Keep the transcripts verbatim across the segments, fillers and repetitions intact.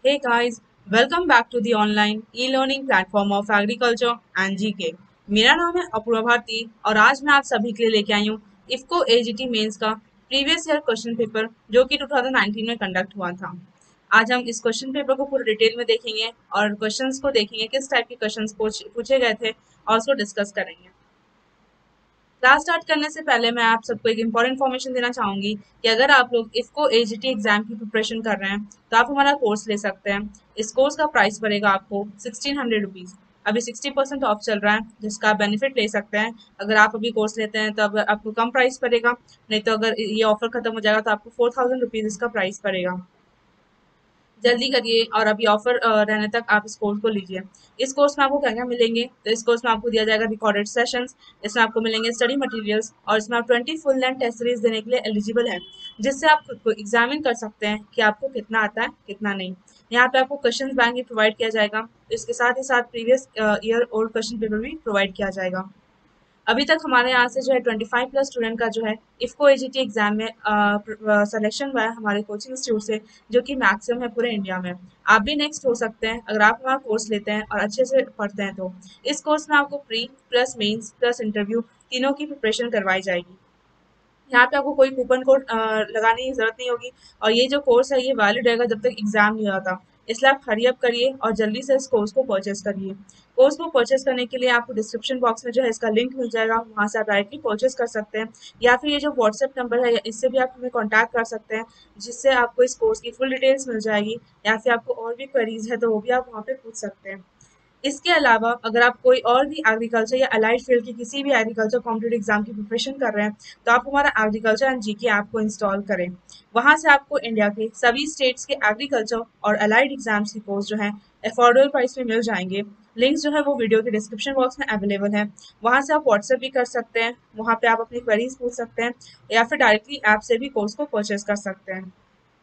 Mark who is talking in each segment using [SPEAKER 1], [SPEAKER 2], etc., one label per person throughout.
[SPEAKER 1] Hey guys, welcome back to the online e-learning platform of agriculture and G K। मेरा नाम है अपूर्वा भारती और आज मैं आप सभी के लिए लेके आई हूँ इफ्को एजीटी मेंस का प्रीवियस ईयर क्वेश्चन पेपर जो कि ट्वेंटी नाइनटीन में कंडक्ट हुआ था। आज हम इस क्वेश्चन पेपर को पूरे डिटेल में देखेंगे और क्वेश्चंस को देखेंगे किस टाइप के क्वेश्चंस पूछे गए थे और उसको डिस्कस करेंगे। क्लास स्टार्ट करने से पहले मैं आप सबको एक इम्पॉर्टेंट इन्फॉर्मेशन देना चाहूंगी कि अगर आप लोग इफको एजीटी एग्जाम की प्रिपरेशन कर रहे हैं तो आप हमारा कोर्स ले सकते हैं। इस कोर्स का प्राइस पड़ेगा आपको सिक्सटीन हंड्रेड रुपीज़। अभी सिक्सटी परसेंट ऑफ चल रहा है जिसका आप बेनिफिट ले सकते हैं। अगर आप अभी कोर्स लेते हैं तो अब आपको कम प्राइस पड़ेगा, नहीं तो अगर ये ऑफर खत्म हो जाएगा तो आपको फोर थाउजेंड रुपीज़ इसका प्राइस पड़ेगा। जल्दी करिए और अभी ऑफर रहने तक आप इस कोर्स को लीजिए। इस कोर्स में आपको क्या क्या मिलेंगे, तो इस कोर्स में आपको दिया जाएगा रिकॉर्डेड सेशंस, इसमें आपको मिलेंगे स्टडी मटेरियल्स और इसमें आप twenty full length test series देने के लिए एलिजिबल है, जिससे आप खुद को एग्जामिन कर सकते हैं कि आपको कितना आता है कितना नहीं। यहाँ पे आपको क्वेश्चन बैंक भी प्रोवाइड किया जाएगा, इसके साथ ही साथ previous year old question paper भी प्रोवाइड किया जाएगा। अभी तक हमारे यहाँ से जो है ट्वेंटी फाइव प्लस स्टूडेंट का जो है इफ्को एजीटी एग्जाम में सिलेक्शन हुआ है हमारे कोचिंग इंस्टीट्यूट से, जो कि मैक्सिमम है पूरे इंडिया में। आप भी नेक्स्ट हो सकते हैं अगर आप हमारा कोर्स लेते हैं और अच्छे से पढ़ते हैं तो। इस कोर्स में आपको pre plus mains plus interview तीनों की प्रिपरेशन करवाई जाएगी। यहाँ पे आपको कोई कूपन कोड लगाने की जरूरत नहीं होगी और ये जो कोर्स है ये वैलिड रहेगा जब तक एग्जाम नहीं होता। इसलिए आप हरी अप करिए और जल्दी से इस कोर्स को परचेस करिए। कोर्स को परचेस करने के लिए आपको डिस्क्रिप्शन बॉक्स में जो है इसका लिंक मिल जाएगा, वहाँ से आप डायरेक्टली परचेस कर सकते हैं, या फिर ये जो व्हाट्सएप नंबर है इससे भी आप हमें कॉन्टैक्ट कर सकते हैं, जिससे आपको इस कोर्स की फुल डिटेल्स मिल जाएगी, या फिर आपको और भी क्वेरीज है तो वो भी आप वहाँ पे पूछ सकते हैं। इसके अलावा अगर आप कोई और भी एग्रीकल्चर या अलाइड फील्ड की किसी भी एग्रीकल्चर कॉम्पिटेटिव एग्जाम की प्रिपरेशन कर रहे हैं तो आप हमारा एग्रीकल्चर एंड जीके ऐप को इंस्टॉल करें। वहां से आपको इंडिया के सभी स्टेट्स के एग्रीकल्चर और अलाइड एग्जाम्स की कोर्स जो है अफोर्डेबल प्राइस में मिल जाएंगे। लिंक्स जो है वो वीडियो के डिस्क्रिप्शन बॉक्स में अवेलेबल है, वहां से आप व्हाट्सएप भी कर सकते हैं, वहां पे आप अपनी क्वेरीज पूछ सकते हैं, या फिर डायरेक्टली ऐप से भी कोर्स को परचेज कर सकते हैं।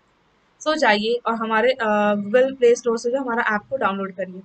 [SPEAKER 1] सो जाइए और हमारे गूगल प्ले स्टोर से जो हमारा ऐप को डाउनलोड करिए।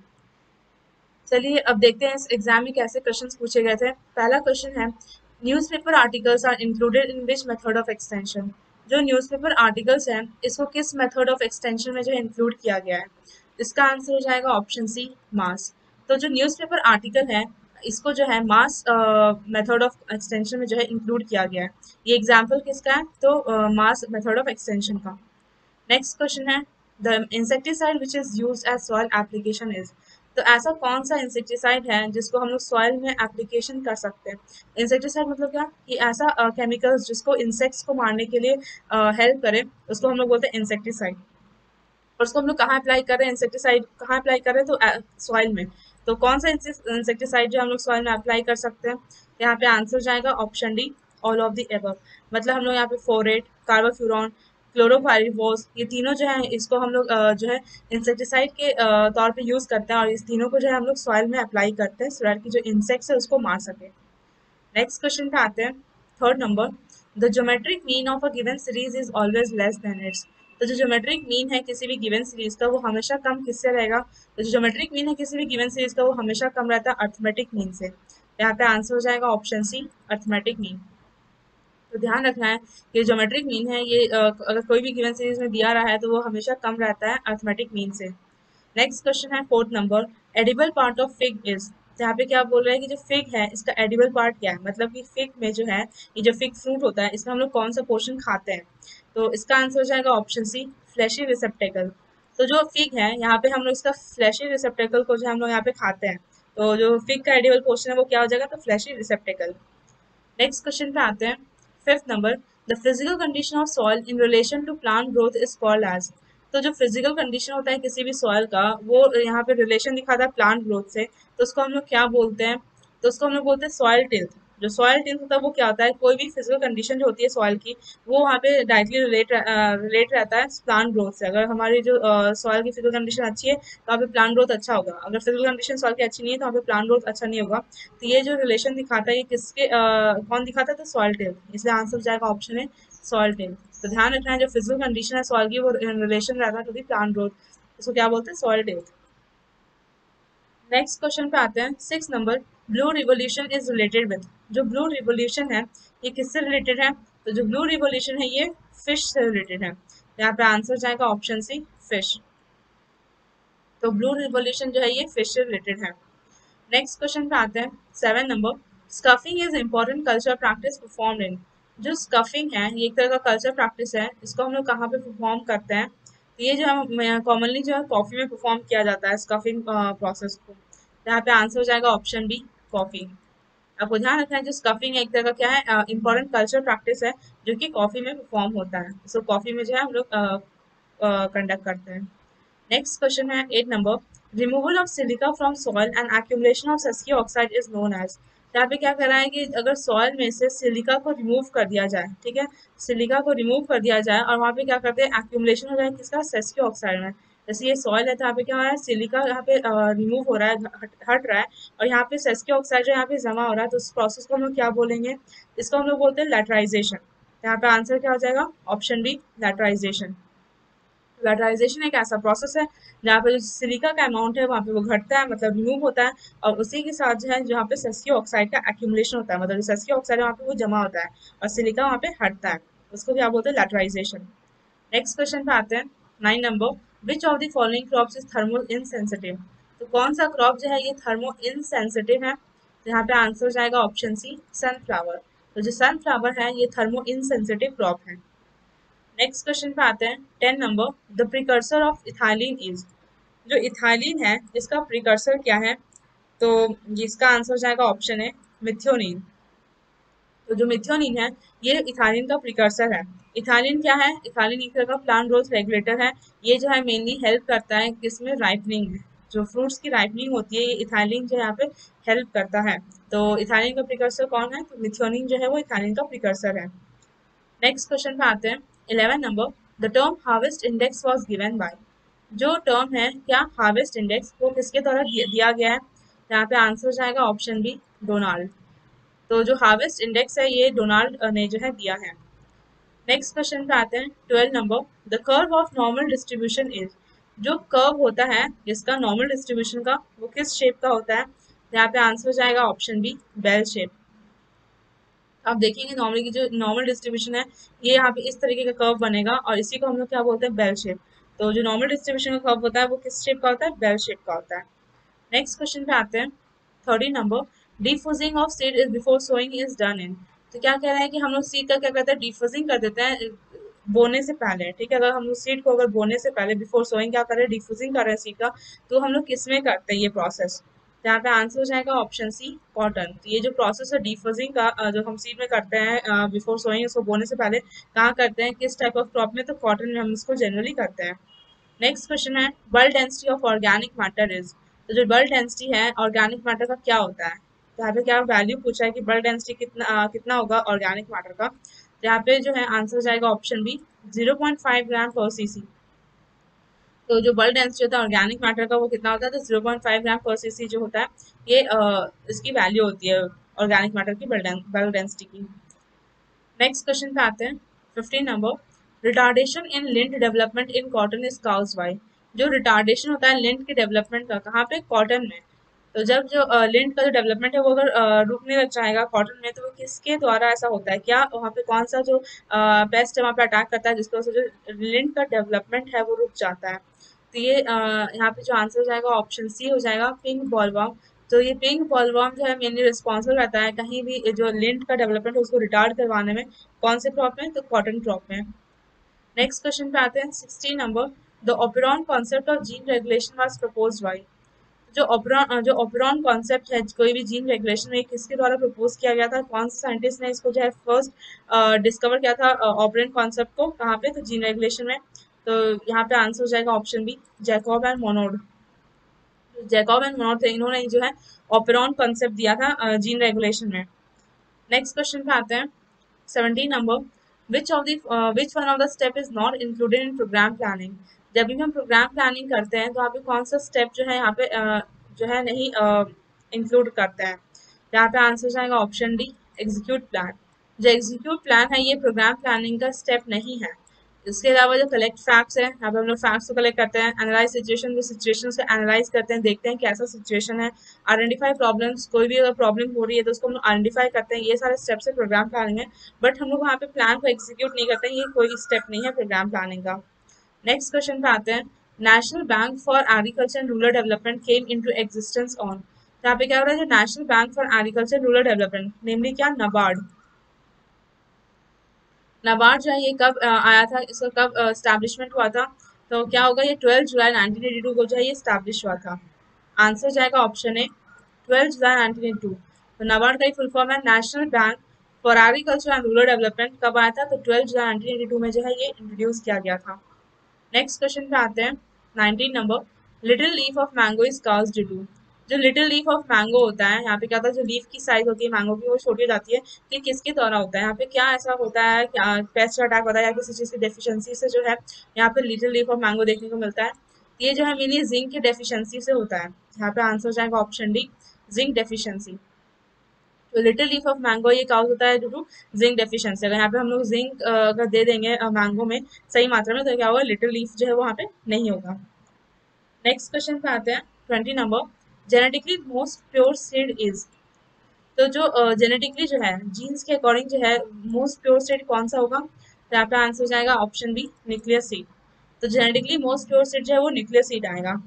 [SPEAKER 1] चलिए अब देखते हैं इस एग्जाम में कैसे क्वेश्चंस पूछे गए थे। पहला क्वेश्चन है, newspaper articles are included in which method of extension. जो न्यूज़पेपर आर्टिकल्स हैं इसको किस मेथड ऑफ एक्सटेंशन में जो है इंक्लूड किया गया है। इसका आंसर हो जाएगा ऑप्शन सी, मास। तो जो न्यूज़पेपर आर्टिकल है इसको जो है मास मेथड ऑफ एक्सटेंशन में जो है इंक्लूड किया गया है। ये एग्जाम्पल किसका है, तो मास मेथड ऑफ एक्सटेंशन का। नेक्स्ट क्वेश्चन है, the insecticide which is use as soil application is. तो ऐसा कौन सा इंसेक्टिसाइड है जिसको हम लोग सॉइल में एप्लीकेशन कर सकते हैं। इंसेक्टिसाइड मतलब क्या, कि ऐसा केमिकल्स uh, जिसको इंसेक्ट्स को मारने के लिए हेल्प uh, करे, उसको हम लोग बोलते हैं इंसेक्टिसाइड। और उसको हम लोग कहाँ अप्लाई कर रहे हैं, इंसेक्टिसाइड कहाँ अप्लाई कर रहे हैं, तो सॉइल में। तो कौन सा इंसेक्टिसाइड जो हम लोग सॉइल में अप्लाई कर सकते हैं, यहाँ पे आंसर जाएगा option D, all of the above. मतलब हम लोग यहाँ पे फोरेट, कार्बोफ्यूरॉन, क्लोरोपाइरिफॉस, ये तीनों जो है इसको हम लोग अ, जो है इंसेक्टिसाइड के अ, तौर पे यूज करते हैं और इस तीनों को जो है हम लोग सॉइल में अप्लाई करते हैं सो दैट की जो इंसेक्ट्स है उसको मार सके। नेक्स्ट क्वेश्चन पे आते हैं, third number, the geometric mean of a given series is always less than its. तो जो ज्योमेट्रिक मीन है किसी भी गिवन सीरीज का वो हमेशा कम किससे रहेगा, तो जो ज्योमेट्रिक मीन है किसी भी गिवन सीरीज का वो हमेशा कम रहता है अर्थमेटिक मीन से। यहाँ पे आंसर हो जाएगा ऑप्शन सी, अर्थमेटिक मीन। तो ध्यान रखना है कि ज्योमेट्रिक मीन है ये अ, अगर कोई भी गिवन सीरीज में दिया रहा है तो वो हमेशा कम रहता है अर्थमेटिक मीन से। नेक्स्ट क्वेश्चन है fourth number, edible part of fig is. यहाँ पे क्या बोल रहा है कि जो फिग है इसका एडिबल पार्ट क्या है, मतलब कि फिग में जो है ये जो फिग फ्रूट होता है इसमें हम लोग कौन सा पोर्शन खाते हैं। तो इसका आंसर हो जाएगा ऑप्शन सी, फ्लैशी रिसेप्टेकल। तो जो फिग है यहाँ पे हम लोग इसका फ्लैशी रिसेप्टेकल को जो हम लोग यहाँ पे खाते हैं, तो जो फिग का एडिबल पोर्शन है वो क्या हो जाएगा, तो फ्लैशी रिसेप्टेकल। नेक्स्ट क्वेश्चन पे आते हैं, fifth number, the physical condition of soil in relation to plant growth is called as. तो जो फिजिकल कंडीशन होता है किसी भी सॉइल का वो यहाँ पे रिलेशन दिखाता है प्लांट ग्रोथ से, तो उसको हम लोग क्या बोलते हैं, तो उसको हम लोग बोलते हैं सॉइल टिल्थ। जो सॉइल टिल्थ होता है वो क्या होता है, कोई भी फिजिकल कंडीशन जो होती है सॉइल की वो वहाँ पे डायरेक्टली रिलेट रिलेट रहता है प्लांट ग्रोथ से। अगर हमारी जो सॉइल की फिजिकल कंडीशन अच्छी है तो वहाँ पे प्लांट ग्रोथ अच्छा होगा, अगर फिजिकल कंडीशन सॉइल की अच्छी नहीं है तो वहाँ पे प्लांट ग्रोथ अच्छा नहीं होगा। तो ये जो रिलेशन दिखाता है ये किसके अ, कौन दिखाता है, तो सॉइल टेल्थ। इसलिए आंसर जाएगा ऑप्शन है सॉइल टेल्थ। तो ध्यान रखना है जो फिजिकल कंडीशन है सॉइल की वो रिलेशन रहता है टू दी प्लांट ग्रोथ, इसको क्या बोलते हैं, सॉइल टेल्थ। नेक्स्ट क्वेश्चन पे आते हैं, six number, blue revolution is related with. जो ब्लू रिवोल्यूशन है ये किससे रिलेटेड है, तो जो ब्लू रिवोल्यूशन है ये फिश से रिलेटेड है। यहाँ पे आंसर जाएगा ऑप्शन सी, फिश। तो ब्लू रिवॉल्यूशन जो है ये फिश से रिलेटेड है। नेक्स्ट क्वेश्चन पे आते हैं, seven number, scuffing is important culture practice perform in. जो स्कफिंग है ये एक तरह का कल्चर प्रैक्टिस है, इसको हम लोग कहाँ पे परफॉर्म करते हैं, तो ये जो है कॉमनली जो है कॉफी में परफॉर्म किया जाता है स्कफिंग प्रोसेस को। यहाँ पे आंसर हो जाएगा ऑप्शन बी, कॉफी। आपको ध्यान रखना है जो स्कफिंग एक तरह का क्या है, इंपॉर्टेंट कल्चर प्रैक्टिस है जो कि कॉफी में परफॉर्म होता है, सो so, कॉफी में जो है हम लोग कंडक्ट करते हैं। नेक्स्ट क्वेश्चन है eight number, removal of silica from soil and accumulation of sesquioxide is known as. यहाँ पे क्या कर रहा है कि अगर सॉइल में से सिलिका को रिमूव कर दिया जाए, ठीक है, सिलिका को रिमूव कर दिया जाए और वहाँ पे क्या करते हैं एक्यूमुलेशन हो जाए किसका, सस्की ऑक्साइड में। जैसे ये सॉइल है तो यहाँ पे क्या हो रहा है, सिलिका यहाँ पे रिमूव हो रहा है, हट, हट रहा है, और यहाँ पे सस्की ऑक्साइड जो यहाँ पे जमा हो रहा है, तो उस प्रोसेस को हम लोग क्या बोलेंगे, इसको हम लोग बोलते हैं लैटराइजेशन। यहाँ पे आंसर क्या हो जाएगा, ऑप्शन बी, लैटराइजेशन। लैटराइजेशन एक ऐसा प्रोसेस है जहाँ पे जो सिलिका का अमाउंट है वहाँ पे वो घटता है, मतलब रिमूव होता है, और उसी के साथ जो है जहाँ पे सस्की ऑक्साइड का एक्यूमुलेशन होता है, मतलब जो सस्की ऑक्साइड है वहाँ पे वो जमा होता है और सिलिका वहाँ पे हटता है, उसको क्या बोलते हैं, लैटराइजेशन। नेक्स्ट क्वेश्चन पे आते हैं, nine number, which of the following crops is thermal insensitive. तो कौन सा क्रॉप जो है ये थर्मो इनसेंसिटिव है, तो यहाँ पे आंसर हो जाएगा ऑप्शन सी, सनफ्लावर। तो जो सनफ्लावर है ये थर्मो इनसेंसिटिव क्रॉप है। नेक्स्ट क्वेश्चन पे आते हैं, ten number, the precursor of ethylene is. जो इथाइलिन है इसका प्रिकर्सर क्या है, तो इसका आंसर हो जाएगा ऑप्शन है, मिथ्योनिन। तो जो मिथ्योनिन है ये इथाइलिन का प्रिकर्सर है। इथाइलिन क्या है, इथाइलिन एक तरह का प्लांट ग्रोथ रेगुलेटर है, ये जो है मेनली हेल्प करता है किसमें, राइपनिंग में, जो फ्रूट्स की राइपनिंग होती है ये इथाइलिन जो है यहाँ पे हेल्प करता है। तो इथाइलिन का प्रिकर्सर कौन है, तो मिथ्योनिन जो है वो इथाइलिन का प्रिकर्सर है। नेक्स्ट क्वेश्चन पे आते हैं, eleven number, the term harvest index was given by. जो टर्म है क्या, हार्वेस्ट इंडेक्स, वो किसके द्वारा दिया गया है, यहाँ पे आंसर हो जाएगा ऑप्शन बी, डोनाल्ड। तो जो हार्वेस्ट इंडेक्स है ये डोनाल्ड ने जो है दिया है। नेक्स्ट क्वेश्चन पे आते हैं, twelve number, the curve of normal distribution is. जो कर्व होता है जिसका नॉर्मल डिस्ट्रीब्यूशन का, वो किस शेप का होता है, यहाँ पे आंसर हो जाएगा ऑप्शन बी, बेल शेप। आप देखेंगे नॉर्मली की जो नॉर्मल डिस्ट्रीब्यूशन है ये यहाँ पे इस तरीके का कर्व बनेगा और इसी को हम लोग क्या बोलते हैं, बेल शेप। तो जो नॉर्मल डिस्ट्रीब्यूशन का कर्व होता है वो किस शेप का होता है, बेल शेप का होता है। नेक्स्ट क्वेश्चन पे आते हैं, thirty number, diffusing of seed is before sowing is done in. तो क्या कह रहा है कि हम लोग सीड का क्या करते हैं, डिफ्यूजिंग कर देते हैं बोने से पहले, ठीक है, अगर हम लोग सीड को अगर बोने से पहले बिफोर सोइंग क्या कर रहे हैं, डिफ्यूजिंग कर रहे हैं सीड का, तो हम लोग किस में करते हैं ये प्रोसेस, तो यहाँ पे आंसर हो जाएगा ऑप्शन सी, कॉटन। तो ये जो प्रोसेस है डिफ्यूजिंग का अ, जो हम सीड में करते हैं बिफोर सोइंग, उसको बोने से पहले कहाँ करते हैं, किस टाइप ऑफ क्रॉप में, तो कॉटन में हम इसको जनरली करते हैं। नेक्स्ट क्वेश्चन है, bulk density of organic matter is. तो जो बल्क डेंसिटी है ऑर्गेनिक मैटर का क्या होता है, तो यहाँ पे क्या वैल्यू पूछा है कि बल्क डेंसिटी कितना अ, कितना होगा ऑर्गेनिक मैटर का, तो यहाँ पे जो है आंसर हो जाएगा option B, zero point five gram per cc. तो जो बल्क डेंसिटी होता है ऑर्गेनिक मैटर का वो कितना होता है, तो zero point five gram per CC जो होता है ये अ, इसकी वैल्यू होती है ऑर्गेनिक मैटर की बल्क डेंसिटी की। नेक्स्ट क्वेश्चन पे आते हैं, fifteen number, retardation in lint development in cotton is caused by. जो रिटार्डेशन होता है लिंट के डेवलपमेंट का, कहाँ पे, कॉटन में। तो जब जो लिंट का जो डेवलपमेंट है वो अगर अ, रुकने लग जाएगा कॉटन में, तो वो किसके द्वारा ऐसा होता है, क्या वहाँ पे कौन सा जो पेस्ट है वहाँ पे अटैक करता है जिसकी वजह से जो लिंट का डेवलपमेंट है वो रुक जाता है। तो ये अ, यहाँ पे जो आंसर हो जाएगा ऑप्शन सी हो जाएगा, पिंक बॉलवर्म। तो ये पिंक बॉलवर्म जो है मेनली रिस्पॉन्सिबल रहता है कहीं भी जो लिंट का डेवलपमेंट है उसको रिटार्ड करवाने में, कौन से क्रॉप में, तो कॉटन क्रॉप में। नेक्स्ट क्वेश्चन पे आते हैं, sixteen number, the operon concept of gene regulation was proposed by. जो ओपेरॉन जो ओपेरॉन कॉन्सेप्ट है कोई भी जीन रेगुलेशन में किसके द्वारा प्रपोज किया गया था, कौन से साइंटिस्ट ने इसको जो है फर्स्ट डिस्कवर किया था ओपेरॉन कॉन्सेप्ट को, कहाँ पे, तो जीन रेगुलेशन में। तो यहाँ पे आंसर हो जाएगा option B, Jacob and Monod. Jacob and Monod थे, इन्होंने जो है ओपेरॉन कॉन्सेप्ट दिया था जीन रेगुलेशन में। नेक्स्ट क्वेश्चन पे आते हैं, seventeen number, which of the which one of the step is not included in programme planning. जब भी हम प्रोग्राम प्लानिंग करते हैं तो यहाँ पे कौन सा स्टेप जो है यहाँ पे uh, जो है नहीं इंक्लूड uh, करते हैं, यहाँ पे आंसर जाएगा ऑप्शन डी, एग्जीक्यूट प्लान। जो एग्जीक्यूट प्लान है ये प्रोग्राम प्लानिंग का स्टेप नहीं है। इसके अलावा जो कलेक्ट फैक्ट्स है, यहाँ पे हम लोग फैक्ट्स को कलेक्ट करते हैं, एनालाइज सिचुएशन, जो सिचुएशन को एनालाइज करते हैं, देखते हैं कैसा सिचुएशन है, आइडेंटिफाई प्रॉब्लम्स, कोई भी अगर प्रॉब्लम हो रही है तो उसको हम लोग आइडेंटिफाई करते हैं, ये सारे स्टेप्स है प्रोग्राम प्लानिंग है। बट हम लोग वहाँ पे प्लान को एग्जीक्यूट नहीं करते हैं, ये कोई स्टेप नहीं है प्रोग्राम प्लानिंग का। नेक्स्ट क्वेश्चन पे आते हैं, National Bank for Agriculture and Rural Development came into existence on. तो यहाँ पे क्या हो रहा है, जो National Bank for Agriculture Rural Development, namely क्या, नबार्ड। नबार्ड जो है ये कब अ, आया था, इसका कब स्टैब्लिशमेंट हुआ था, तो क्या होगा, ये twelve July nineteen eighty two को जो है ये स्टैब्लिश हुआ था। आंसर जाएगा option A, twelve July nineteen eighty two. तो नबार्ड का एक फुल फॉर्म है National Bank for Agriculture and Rural Development. कब आया था, तो twelve July nineteen eighty two में जो है ये इंट्रोड्यूस किया गया था। नेक्स्ट क्वेश्चन पे आते हैं, nineteen number. Little leaf of mango is cause due to. जो लिटिल लीफ ऑफ मैंगो होता है, यहाँ पे क्या होता है, जो लीफ की साइज होती है मैंगो की वो छोटी हो जाती है, कि किसके द्वारा होता है, यहाँ पे क्या ऐसा होता है, क्या पेस्ट अटैक होता है या किसी चीज़ की डेफिशिएंसी से जो है यहाँ पे लिटिल लीफ ऑफ मैंगो देखने को मिलता है। ये जो है मिनी जिंक की डेफिशिएंसी से होता है। यहाँ पे आंसर हो जाएगा ऑप्शन डी, जिंक डेफिशिएंसी। तो लिटिल लीफ ऑफ मैंगो ये काउज होता है ड्यू टू जिंक डेफिशिएंसी। अगर यहाँ पे हम लोग जिंक अगर दे देंगे मैंगो में सही मात्रा में, तो क्या होगा, लिटिल लीफ जो है वो वहाँ पे नहीं होगा। नेक्स्ट क्वेश्चन पे आते हैं, twenty number. Genetically most pure seed is. तो जो जेनेटिकली जो है जीन्स के अकॉर्डिंग जो है मोस्ट प्योर सीड कौन सा होगा, तो यहाँ पे आंसर हो जाएगा ऑप्शन बी, न्यूक्लियस सीड। तो जेनेटिकली मोस्ट प्योर सीड जो है वो न्यूक्लियस सीड आएगा।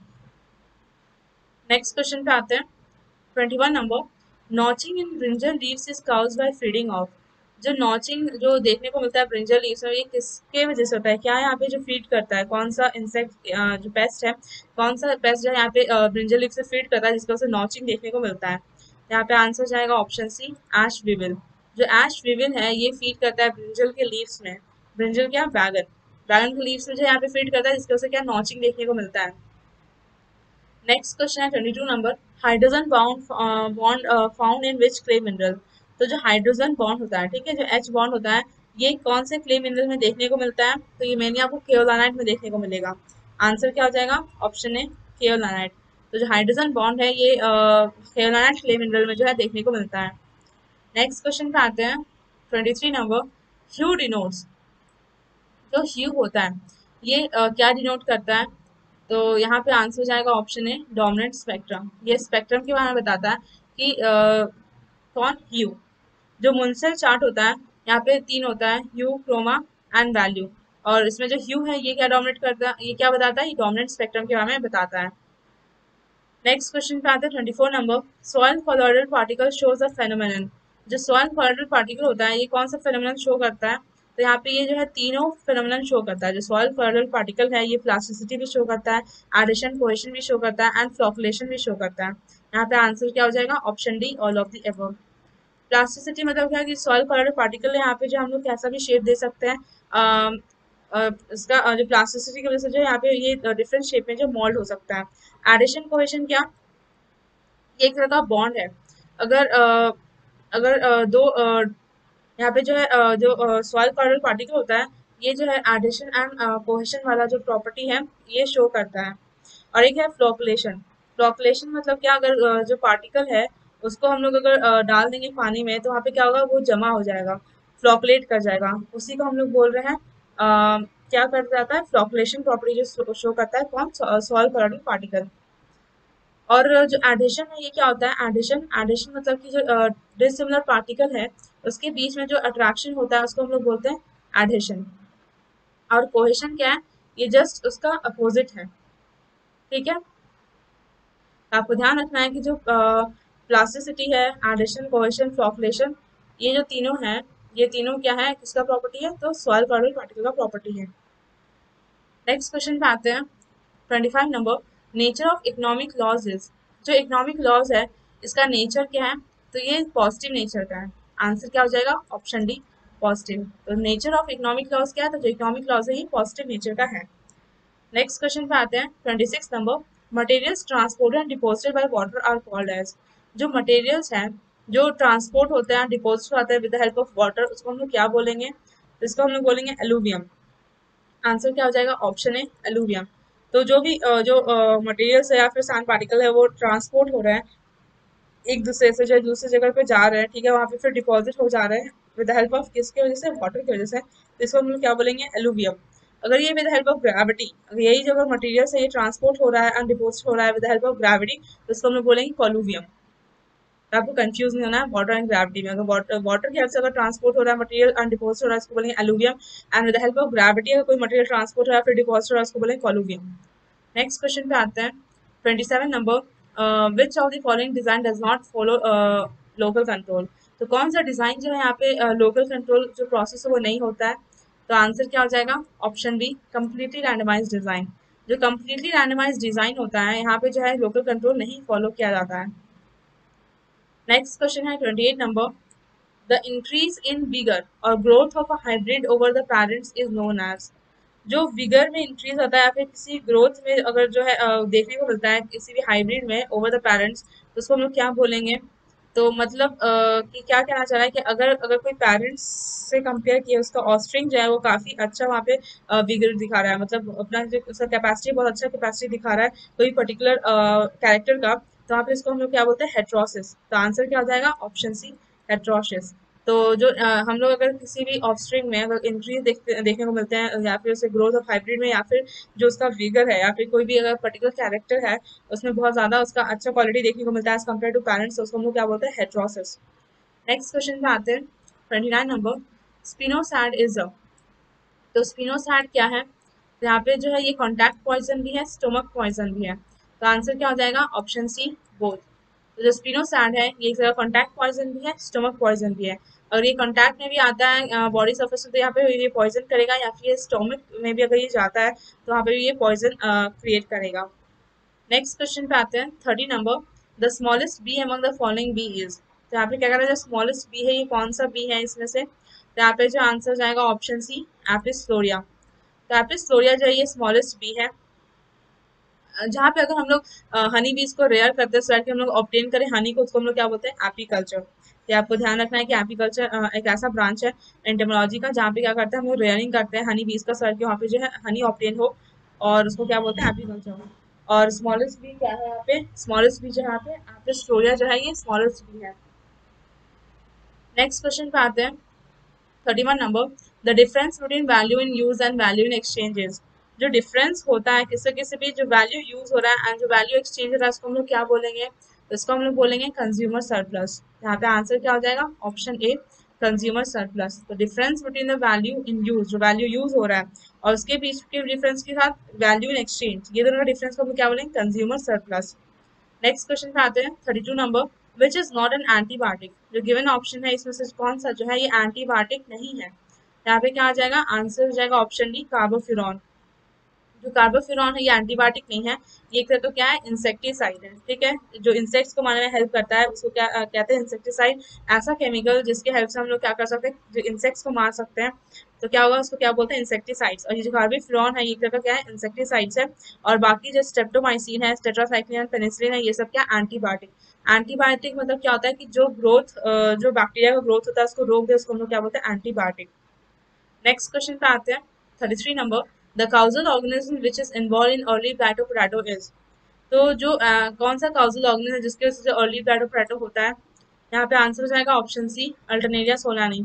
[SPEAKER 1] नेक्स्ट क्वेश्चन पे आते हैं, twenty one number. Notching in brinjal leaves is caused by feeding of. जो नॉचिंग जो देखने को मिलता है ब्रिंजल लीव्स में, ये किसके वजह से होता है, क्या है यहाँ पे जो फीड करता है, कौन सा इंसेक्ट जो पेस्ट है, कौन सा पेस्ट जो है यहाँ पे ब्रिंजल लीव से फीड करता है जिसकी वजह से नॉचिंग देखने को मिलता है। यहाँ पे आंसर जाएगा ऑप्शन सी, एश विविल। जो एश विविल है ये फीड करता है ब्रिंजल के लीव्स में। ब्रिंजल क्या, बैगन, बैगन के लीव्स में जो यहाँ पे फीड करता है जिसकी वजह से क्या नॉचिंग देखने को मिलता है। नेक्स्ट क्वेश्चन है twenty two number. Hydrogen bond bond found in which clay mineral. तो जो हाइड्रोजन बॉन्ड होता है, ठीक है, जो एच बॉन्ड होता है, ये कौन से क्ले मिनरल में देखने को मिलता है, तो ये मेनली आपको केओलानाइट में देखने को मिलेगा। आंसर क्या हो जाएगा, ऑप्शन ए, केओलानाइट। तो जो हाइड्रोजन बॉन्ड है ये केओलानाइट क्ले मिनरल में जो है देखने को मिलता है। नेक्स्ट क्वेश्चन पे आते हैं, twenty three number. Hue denotes. जो ह्यू होता है ये अ, क्या डिनोट करता है, तो यहाँ पे आंसर हो जाएगा ऑप्शन ए, डोमिनेंट स्पेक्ट्रम। ये स्पेक्ट्रम के बारे में बताता है कि अ, कौन, ह्यू। जो मुंसेल चार्ट होता है यहाँ पे तीन होता है, ह्यू, क्रोमा एंड वैल्यू। और इसमें जो ह्यू है ये क्या डोमिनेट करता है, ये क्या बताता है, ये डोमिनेंट स्पेक्ट्रम के बारे में बताता है। नेक्स्ट क्वेश्चन पे आते हैं, twenty four number. Soil colloidal particle shows a phenomenon. जो सॉइल कॉलोइडल पार्टिकल होता है ये कौन सा फेनोमेनन शो करता है, तो यहाँ पे ये जो है तीनों फेनोमेनन शो करता है। जो सॉइल कॉलोइडल पार्टिकल है ये प्लास्टिसिटी भी शो करता है, एडिशन कोहेशन भी शो करता है एंड फ्लोकुलेशन भी शो करता है। यहाँ पे आंसर क्या हो जाएगा, option D, all of the above. Plasticity मतलब क्या है कि सॉइल कॉलोइडल पार्टिकल है यहाँ पे जो हम लोग कैसा भी शेप दे सकते हैं। अम, अ, इसका अ, जो प्लास्टिसिटी की वजह से जो है यहाँ पे ये डिफरेंट शेप में जो मोल्ड हो सकता है। एडिशन कोहेशन क्या, ये एक तरह का बॉन्ड है। अगर अ, अगर अ, दो अ, यहाँ पे जो है अ, जो सॉइल कॉर्डल पार्टिकल होता है ये जो है एडिशन एंड कोहेशन वाला जो प्रॉपर्टी है ये शो करता है। और एक है फ्लोकुलेशन। फ्लोकुलेशन मतलब क्या, अगर अ, जो पार्टिकल है उसको हम लोग अगर अ, डाल देंगे पानी में तो वहाँ पे क्या होगा, वो जमा हो जाएगा, फ्लोकुलेट कर जाएगा, उसी को हम लोग बोल रहे हैं अ, क्या कर जाता है, फ्लोकुलेशन प्रॉपर्टी जो शो करता है कौन, सॉइल कॉर्डल पार्टिकल। और जो एडिशन है ये क्या होता है, एडिशन एडिशन मतलब कि जो डिसिमिलर पार्टिकल है उसके बीच में जो अट्रैक्शन होता है उसको हम लोग बोलते हैं एडिशन। और कोहेशन क्या है, ये जस्ट उसका अपोजिट है। ठीक है, तो आपको ध्यान रखना है कि जो प्लास्टिसिटी है, एडिशन, कोहेशन, फ्लोकुलेशन, ये जो तीनों हैं, ये तीनों क्या है, किसका प्रॉपर्टी है, तो सॉइल कॉर्डल पार्टिकल का प्रॉपर्टी है। नेक्स्ट क्वेश्चन पे आते हैं, twenty five number. Nature of economic laws is. जो इकोनॉमिक लॉज है इसका नेचर क्या है, तो ये पॉजिटिव नेचर का है। आंसर क्या हो जाएगा, ऑप्शन डी, पॉजिटिव। तो नेचर ऑफ इकोनॉमिक लॉज क्या है, तो जो इकोनॉमिक लॉज है ये पॉजिटिव नेचर का है। नेक्स्ट क्वेश्चन पे आते हैं, twenty six number. Materials transported and deposited by water are called as. जो मटेरियल्स हैं जो ट्रांसपोर्ट होते हैं, डिपोजिट होते हैं with the help of water, उसको हम लोग क्या बोलेंगे, तो इसको हम लोग बोलेंगे एलुवियम। आंसर क्या हो जाएगा, ऑप्शन है, एलुवियम। तो जो भी अ, जो मटेरियल्स है या फिर सैंड पार्टिकल है वो ट्रांसपोर्ट हो रहा है एक दूसरे से, जो दूसरी जगह पे जा रहे हैं, ठीक है, वहाँ पे फिर डिपॉजिट हो जा रहे हैं विद हेल्प ऑफ किसकी वजह से, वाटर की वजह से, तो इसको हम लोग क्या बोलेंगे, एलुवियम। अगर ये विद हेल्प ऑफ ग्रेविटी, अगर यही जो अगर मटेरियल से ये ट्रांसपोर्ट हो रहा है एंड डिपोजिट हो रहा है विद हेल्प ऑफ ग्रेविटी, तो इसको हम लोग बोलेंगे कोलुवियम। तो आपको कंफ्यूज नहीं होना है वाटर एंड ग्रेविटी में। अगर वाटर वाटर की हेल्प से अगर ट्रांसपोर्ट हो रहा है मटेरियल एंड डिपोजिट हो रहा है इसको बोलेंगे alluvium, and with help of gravity अगर कोई मटेरियल ट्रांसपोर्ट हो रहा है फिर डिपोजिट हो रहा है उसको बोलेंगे कोलुवियम। नेक्स्ट क्वेश्चन पे आते हैं twenty seven number, which of the following design does not follow local control. तो कौन सा डिजाइन जो है यहाँ पे लोकल कंट्रोल जो प्रोसेस है वो नहीं होता है। तो आंसर क्या हो जाएगा, option B completely randomised design. जो कंप्लीटली रैंडमाइज्ड डिजाइन होता है यहाँ पे जो है लोकल कंट्रोल नहीं फॉलो किया जाता है। नेक्स्ट क्वेश्चन है twenty eight number, the increase in vigour और growth of a hybrid over the parents is known as. जो विगर में इंक्रीज होता है या फिर किसी ग्रोथ में अगर जो है अ, देखने को मिलता है किसी भी हाइब्रिड में ओवर द पेरेंट्स, तो उसको हम लोग क्या बोलेंगे। तो मतलब अ, कि क्या कहना चाह रहा है कि अगर अगर कोई पेरेंट्स से कंपेयर किया उसका ऑस्ट्रिंग जो है वो काफी अच्छा वहाँ पे विगर दिखा रहा है, मतलब अपना जो उसका कैपेसिटी बहुत अच्छा कैपेसिटी दिखा रहा है कोई पर्टिकुलर कैरेक्टर का, तो वहाँ पे इसको हम लोग क्या बोलते हैं, हेट्रोसिस। तो आंसर क्या हो जाएगा, ऑप्शन सी हेट्रोसिस। तो जो अ, हम लोग अगर किसी भी ऑफस्प्रिंग में अगर इंक्रीज देखते देखने को मिलते हैं या फिर उसे ग्रोथ ऑफ हाइब्रिड में या फिर जो उसका विगर है या फिर कोई भी अगर पर्टिकुलर कैरेक्टर है उसमें बहुत ज्यादा उसका अच्छा क्वालिटी देखने को मिलता है एज कम्पेयर टू पेरेंट्स, तो उसको हम लोग क्या बोलते हैं, हेट्रोसिस। नेक्स्ट क्वेश्चन पे आते हैं twenty nine number, spinosad is a. तो स्पिनोसैड क्या है, तो यहाँ पे जो है ये कॉन्टैक्ट पॉइजन भी है स्टोमक पॉइजन भी है। तो आंसर क्या हो जाएगा, ऑप्शन सी बोथ। तो जो स्पिनोसैड है ये एक तरह कॉन्टैक्ट पॉइजन भी है स्टोमक पॉइजन भी है। अगर ये कॉन्टैक्ट में भी आता है बॉडी सर्फेस पे तो यहाँ पे ये पॉइजन करेगा, या फिर ये स्टोमक में भी अगर ये जाता है तो वहाँ पे भी ये पॉइजन क्रिएट करेगा। नेक्स्ट क्वेश्चन पे आते हैं thirty number, the smallest bee among the following bee is. तो यहाँ पे क्या कर रहा है, जो स्मॉलेस्ट बी है ये कौन सा बी है इसमें से। तो यहाँ पे जो आंसर जाएगा ऑप्शन सी एपिस फ्लोरिया। तो एपिस फ्लोरिया जो है ये स्मॉलेस्ट बी है। जहाँ पे अगर हम लोग हनी बीज को रेयर करते हैं सो कि हम लोग ऑब्टेन करें हनी को, उसको हम लोग क्या बोलते हैं, एपीकल्चर। ये आपको ध्यान रखना है कि एपीकल्चर एक ऐसा ब्रांच है एंटेमोलॉजी का जहाँ पे क्या करते हैं हम लोग रेयरिंग करते हैं हनी बीज का सर कि वहाँ पे जो है हनी ऑब्टेन हो, और उसको क्या बोलते हैं, एपीकल्चर। और स्मॉलेस्ट बी क्या है यहाँ पे, स्मॉलेस्ट बी जो है यहाँ पे एपिस फ्लोरिया जो है ये स्मॉलेस्ट बी है। नेक्स्ट क्वेश्चन पे आते हैं thirty one number, the difference between value in use and value in exchanges. जो डिफरेंस होता है किसी किसी भी जो वैल्यू यूज हो रहा है एंड जो वैल्यू एक्सचेंज हो रहा है उसको हम लोग क्या बोलेंगे, तो इसको हम लोग बोलेंगे कंज्यूमर सरप्लस। यहाँ पे आंसर क्या हो जाएगा, ऑप्शन ए कंज्यूमर सरप्लस। तो difference between the value in use, जो वैल्यू यूज हो रहा है और उसके बीच के डिफरेंस के साथ वैल्यू इन एक्सचेंज, ये दोनों का डिफरेंस को हम लोग क्या बोलेंगे, कंज्यूमर सरप्लस। नेक्स्ट क्वेश्चन पे आते हैं thirty two number, which is not an antibiotic. जो गिवन ऑप्शन है इसमें से कौन सा जो है ये एंटीबायोटिक नहीं है। यहाँ पे क्या आ जाएगा, आंसर हो जाएगा ऑप्शन डी कार्बोफ्यूरॉन। जो कार्बोफ्यूरॉन है ये एंटीबायोटिक नहीं है, ये एक तरह तो क्या है, इंसेक्टिसाइड है। ठीक है, जो इंसेक्ट्स को मारने में हेल्प करता है उसको क्या अ, कहते हैं, इंसेक्टिसाइड। ऐसा केमिकल जिसके हेल्प से हम लोग क्या कर सकते हैं, जो इंसेक्ट्स को मार सकते हैं, तो क्या होगा, उसको क्या बोलते हैं, इंसेक्टिसाइड्स। और ये जो कार्बोफ्यूरॉन है ये एक तरह का क्या है, इंसेक्टिसाइड्स है। और बाकी जो स्ट्रेप्टोमाइसिन है, टेट्रासाइक्लिन, पेनिसिलिन है, ये सब क्या, एंटीबायोटिक। एंटीबायोटिक मतलब क्या होता है कि जो ग्रोथ जो बैक्टीरिया का ग्रोथ होता है उसको रोक दे, उसको हम लोग क्या बोलते हैं, एंटीबायोटिक। नेक्स्ट क्वेश्चन पे आते हैं thirty three number, the causal organism which is involve in early blight of potato is. तो जो अ, कौन सा काउजल ऑर्गेनिज्म है जिसके वजह से अर्ली प्लाटो पोटैटो होता है। यहाँ पे आंसर हो जाएगा ऑप्शन सी अल्टरनेरिया सोलानी।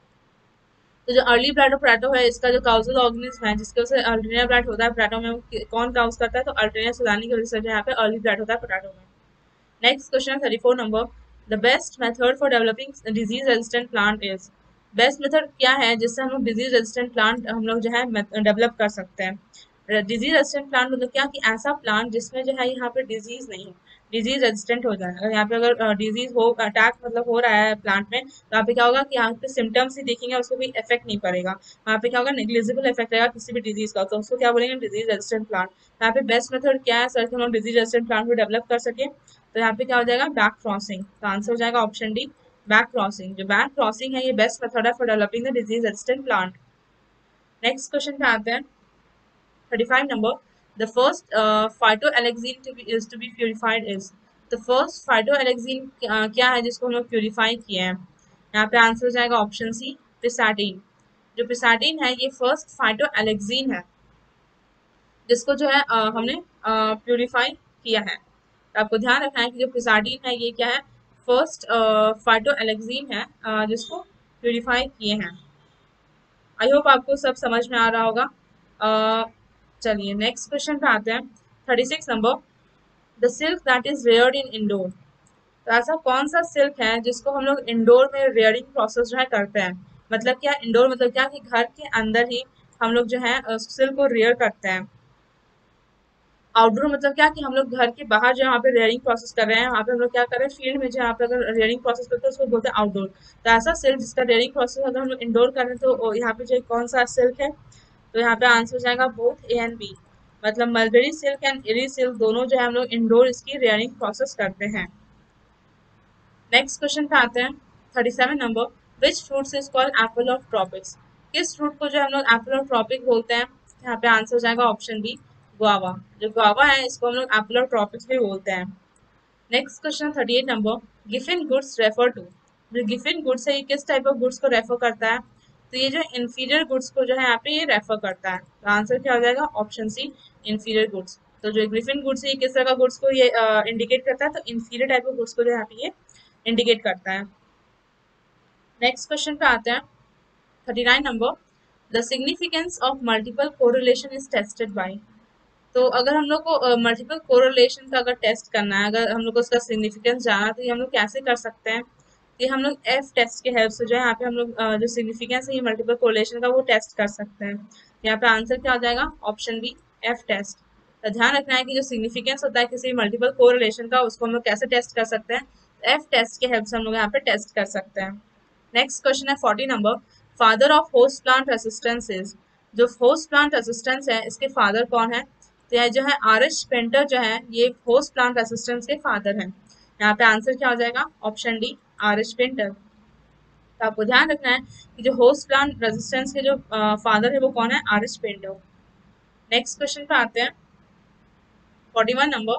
[SPEAKER 1] तो जो अर्ली प्लाटो पोटैटो है इसका जो काउजल ऑर्गेनिज्म है जिसके वजह से अल्टरनेरिया प्लाट होता है पोटैटो में, वो कि- कौन काउज करता है, तो अल्टरनेरिया सोलानी की वजह से जो यहाँ पे अर्ली प्लाट होता है पोटैटो में। Next question thirty four number, the best method for developing disease resistant plant is. Best method क्या है जिससे हम लोग डिजीज रेजिस्टेंट प्लांट हम लोग जो है डेवलप कर सकते हैं। डिजीज रेजिस्टेंट प्लांट मतलब क्या, कि ऐसा प्लांट जिसमें जो है यहाँ पे डिजीज नहीं हो, डिजीज रेजिस्टेंट हो जाए। अगर यहाँ पे अगर डिजीज हो, अटैक मतलब हो रहा है प्लांट में, तो यहाँ पे क्या होगा कि यहाँ पे सिम्टम्स ही दिखेंगे, उसको कोई इफेक्ट नहीं पड़ेगा। वहाँ पे क्या होगा, नेग्लिजिबल इफेक्ट रहेगा किसी भी डिजीज का, तो उसको क्या बोलेंगे, डिजीज रेजिस्टेंट प्लांट। यहाँ पे बेस्ट मेथड क्या है सर कि हम लोग डिजीज रेजिस्टेंट प्लांट को डेवलप कर सके, तो यहाँ पे क्या हो जाएगा, बैक क्रॉसिंग। तो आंसर हो जाएगा ऑप्शन डी बैक क्रॉसिंग। जो बैक क्रॉसिंग है ये बेस्ट मेथड है for developing the disease resistant plant. Next question पे आते हैं thirty five number, the first phytoalexin to be is to be purified is. The first phytoalexin क्या है जिसको हम लोग प्यूरिफाई किए हैं। यहाँ पे आंसर हो जाएगा ऑप्शन सी पिसाटीन। जो पिसाटीन है ये फर्स्ट फाइटोएलेक्सीन है जिसको जो है अ, हमने प्यूरिफाई किया है। तो आपको ध्यान रखना है कि जो पिसाडीन है ये क्या है, फर्स्ट फाइटो एलेक्जीन है अ, जिसको प्यूरिफाई किए हैं। आई होप आपको सब समझ में आ रहा होगा। अ, चलिए नेक्स्ट क्वेश्चन पे आते हैं thirty six number, the silk that is reared in indoor. तो ऐसा कौन सा सिल्क है जिसको हम लोग इंडोर में रेयरिंग प्रोसेस जो है करते हैं। मतलब क्या इंडोर मतलब क्या, कि घर के अंदर ही हम लोग जो है सिल्क को रेयर करते हैं। आउटडोर मतलब क्या कि हम लोग घर के बाहर जो यहाँ पे रेयरिंग प्रोसेस कर रहे हैं, वहाँ पे हम लोग क्या कर रहे हैं, फील्ड में जो यहाँ पे अगर रेयरिंग प्रोसेस करते हैं उसको बोलते हैं आउटडोर। तो ऐसा सिल्क जिसका रेयरिंग प्रोसेस अगर हम लोग इंडोर कर रहे हैं तो यहाँ पे जो कौन सा सिल्क है, तो यहाँ पे आंसर हो जाएगा बोथ ए एंड बी। मतलब mulberry silk and eri silk दोनों जो है हम लोग इंडोर इसकी रेयरिंग प्रोसेस करते हैं। नेक्स्ट क्वेश्चन पे आते हैं, thirty seven number, which fruits is called apple of tropics. किस फ्रूट को जो हम लोग एप्पल ऑफ ट्रॉपिक बोलते हैं, यहाँ पे आंसर हो जाएगा ऑप्शन बी गुआवा। जो गुआवा है इसको हम लोग एप्पल ऑफ ट्रॉपिक्स भी बोलते हैं। Next question thirty eight number, Giffen goods refer to. जो गिफिन गुड्स है ये किस टाइप ऑफ गुड्स को रेफर करता है, तो ये जो इंफीरियर गुड्स को जो है यहाँ पे ये रेफर करता है। तो आंसर क्या हो जाएगा, ऑप्शन सी इंफीरियर गुड्स। तो जो ग्रिफिन गुड्स है ये किस तरह का गुड्स को ये इंडिकेट करता है, तो इंफीरियर टाइप ऑफ गुड्स को जो यहाँ पे ये इंडिकेट करता है। नेक्स्ट क्वेश्चन पे आते हैं, thirty nine number, the significance of multiple correlation is tested by. तो अगर हम लोग को मल्टीपल कोरिलेशन का अगर टेस्ट करना है, अगर हम लोग को उसका सिग्निफिकेंस जाना, तो ये हम लोग कैसे कर सकते हैं, कि हम लोग एफ टेस्ट के हेल्प से जो है यहाँ पे हम लोग अ, जो सिग्निफिकेंस है ये मल्टीपल कोरिलेशन का वो टेस्ट कर सकते हैं। यहाँ पे आंसर क्या हो जाएगा, ऑप्शन बी एफ टेस्ट। तो ध्यान रखना है कि जो सिग्निफिकेंस होता है किसी मल्टीपल कोरिलेशन का उसको हम लोग कैसे टेस्ट कर सकते हैं, एफ टेस्ट के हेल्प से हम लोग यहाँ पे टेस्ट कर सकते हैं। नेक्स्ट क्वेश्चन है forty number, father of host plant resistance is. जो होस्ट प्लांट रेसिस्टेंस है इसके फादर कौन है, तो यह जो है आर एच पेंटर जो है ये होस्ट प्लांट रेसिस्टेंस के फादर हैं। यहाँ पे आंसर क्या हो जाएगा, option D R H Painter. तो आपको ध्यान रखना है कि जो होस्ट प्लांट रेजिस्टेंस के जो फादर है वो कौन है, R H Painter. Next question पे आते हैं, फोर्टी वन नंबर,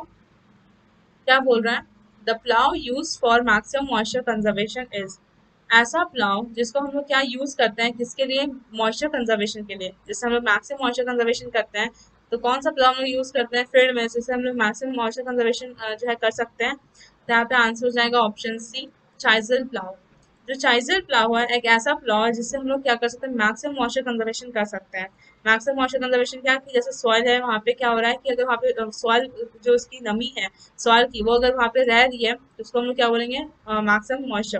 [SPEAKER 1] क्या बोल रहा है, the plough use for maximum moisture conservation is. ऐसा प्लाव जिसको हम लोग क्या यूज करते हैं, किसके लिए, मॉइस्चर कंजर्वेशन के लिए, जिससे हम लोग मैक्सिमम मॉइस्चर कंजर्वेशन करते हैं। तो कौन सा प्लाव हम लोग यूज करते हैं फील्ड में, जिससे हम लोग मैक्सिमम मॉइस्चर कंजर्वेशन जो है कर सकते हैं। तो यहाँ पे आंसर हो जाएगा ऑप्शन सी चाइजल प्लाव। जो चाइजल प्लाव है एक ऐसा प्लाव है जिससे हम लोग क्या कर सकते हैं, मैक्सिमम मॉइस्चर कंजर्वेशन कर सकते हैं। मैक्सिमम मॉइस्चर कंजर्वेशन क्या है कि जैसे सॉइल है वहाँ पे क्या हो रहा है कि अगर वहाँ पे सॉइल जो उसकी नमी है सॉइल की वो अगर वहाँ पे रह रही है तो उसको हम लोग क्या बोलेंगे, मैक्सिमम मॉइस्चर।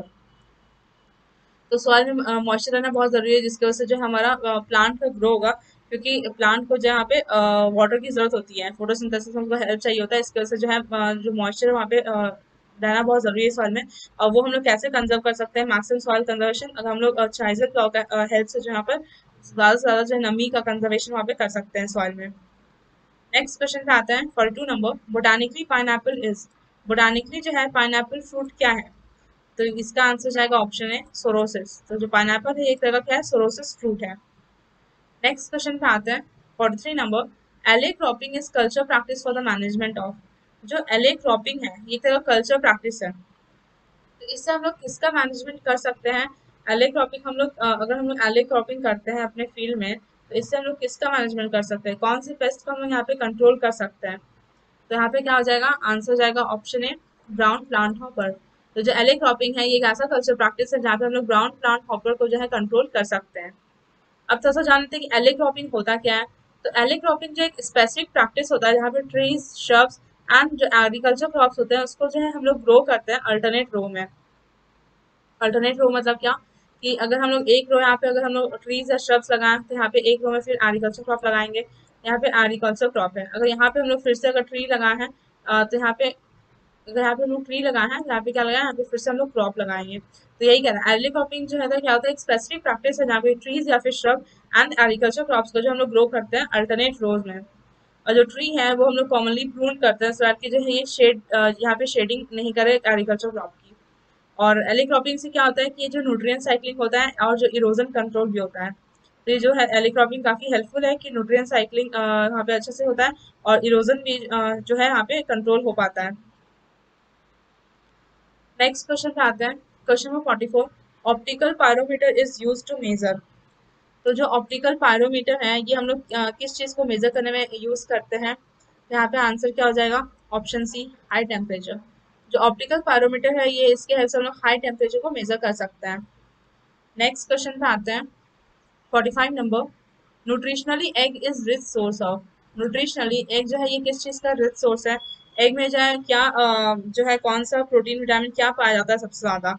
[SPEAKER 1] तो सॉइल में मॉइस्चर रहना बहुत ज़रूरी है जिसकी वजह से जो हमारा प्लांट का ग्रो होगा, क्योंकि प्लांट को जो यहाँ पे वाटर की ज़रूरत होती है, फोटोसिंथेसिस में उनको हेल्प चाहिए होता है। इसकी वजह से जो है अ, जो मॉइस्चर है वहाँ पे अ, रहना बहुत ज़रूरी है सॉइल में। और वो हम लोग कैसे कंजर्व कर सकते हैं, मैक्सिमम सॉइल कंजर्वेशन, अगर हम लोग चाइजर प्लाव का हेल्प से जो यहाँ पर ज़्यादा से ज़्यादा जो है नमी का कंजर्वेशन वहाँ पे कर सकते हैं सॉइल में। नेक्स्ट क्वेश्चन पे आते हैं, forty two number, botanically pineapple is. Botanically जो है पाइनएप्पल फ्रूट क्या है, तो इसका आंसर जाएगा ऑप्शन है सोरोसिस। तो जो पाइनएप्पल है एक तरह का क्या है, सोरोसिस फ्रूट है। नेक्स्ट क्वेश्चन पे आते हैं, forty three number, alley cropping is culture practice for the management of. जो एले क्रॉपिंग है ये एक तरह का कल्चर प्रैक्टिस है, तो इससे हम लोग किसका मैनेजमेंट कर सकते हैं। एले क्रॉपिंग हम लोग अ, अगर हम लोग एले क्रॉपिंग करते हैं अपने फील्ड में, तो इससे हम लोग किसका मैनेजमेंट कर सकते हैं, कौन सी पेस्ट को हम लोग यहाँ पे कंट्रोल कर सकते हैं। तो यहाँ पे क्या हो जाएगा, आंसर हो जाएगा option A brown plant hopper. तो जो एले क्रॉपिंग है ये एक ऐसा कल्चर प्रैक्टिस है जहाँ पे हम लोग ब्राउन प्लांट हॉपर को जो है कंट्रोल कर सकते हैं। अब थोड़ा सा जानते हैं कि एले क्रॉपिंग होता क्या है। तो एले क्रॉपिंग जो एक स्पेसिफिक प्रैक्टिस होता है जहाँ पे ट्रीज, श्रब्स एंड जो एग्रीकल्चर क्रॉप्स होते हैं उसको जो है हम लोग ग्रो करते हैं अल्टरनेट रो में। अल्टरनेट रो मतलब क्या, कि अगर हम लोग एक रो यहाँ पे अगर हम लोग ट्रीज या श्रब्स लगाएं तो यहाँ पे एक रो में फिर एग्रीकल्चर क्रॉप लगाएंगे, यहाँ पे एग्रीकल्चर क्रॉप है। अगर यहाँ पे हम लोग फिर से अगर ट्री लगाए हैं अ, तो यहाँ पे अगर यहाँ पे हम लोग ट्री लगाए हैं यहाँ पे क्या लगाए, यहाँ पे फिर से हम लोग क्रॉप लगाएंगे। तो यही कहना है एर्ली क्रॉपिंग जो है तो क्या होता है, एक स्पेसिफिक प्रैक्टिस है जहाँ पे ट्रीज या फिर श्रब एंड एग्रीकल्चर क्रॉप्स को जो हम लोग ग्रो करते हैं अल्टरनेट रोज में। और जो ट्री है वो हम लोग कॉमनली प्रून करते हैं सो दैट कि जो है ये शेड यहाँ पे शेडिंग नहीं करे एग्रीकल्चर क्रॉप की। और एली क्रॉपिंग से क्या होता है कि ये जो न्यूट्रिएंट साइक्लिंग होता है और जो इरोजन कंट्रोल भी होता है। तो ये जो है एली क्रॉपिंग काफी हेल्पफुल है कि न्यूट्रिएंट साइक्लिंग यहाँ पे अच्छे से होता है और इरोजन भी अ, जो है यहाँ पे कंट्रोल हो पाता है। नेक्स्ट क्वेश्चन पे आते हैं, question number forty four, optical pyrometer is use to measure. तो जो ऑप्टिकल पायरोमीटर है ये हम लोग अ, किस चीज को मेजर करने में यूज करते हैं। तो यहाँ पे आंसर क्या हो जाएगा, ऑप्शन सी हाई टेम्परेचर। जो ऑप्टिकल पायरोमीटर है ये इसके हेल्प से हम लोग हाई टेम्परेचर को मेजर कर सकते हैं। नेक्स्ट क्वेश्चन पे आते हैं, forty five number, nutritionally egg is rich source of. Nutritionally egg जो है ये किस चीज का रिच सोर्स है, एग में जो है क्या अ, जो है कौन सा प्रोटीन विटामिन क्या पाया जाता है सबसे ज्यादा।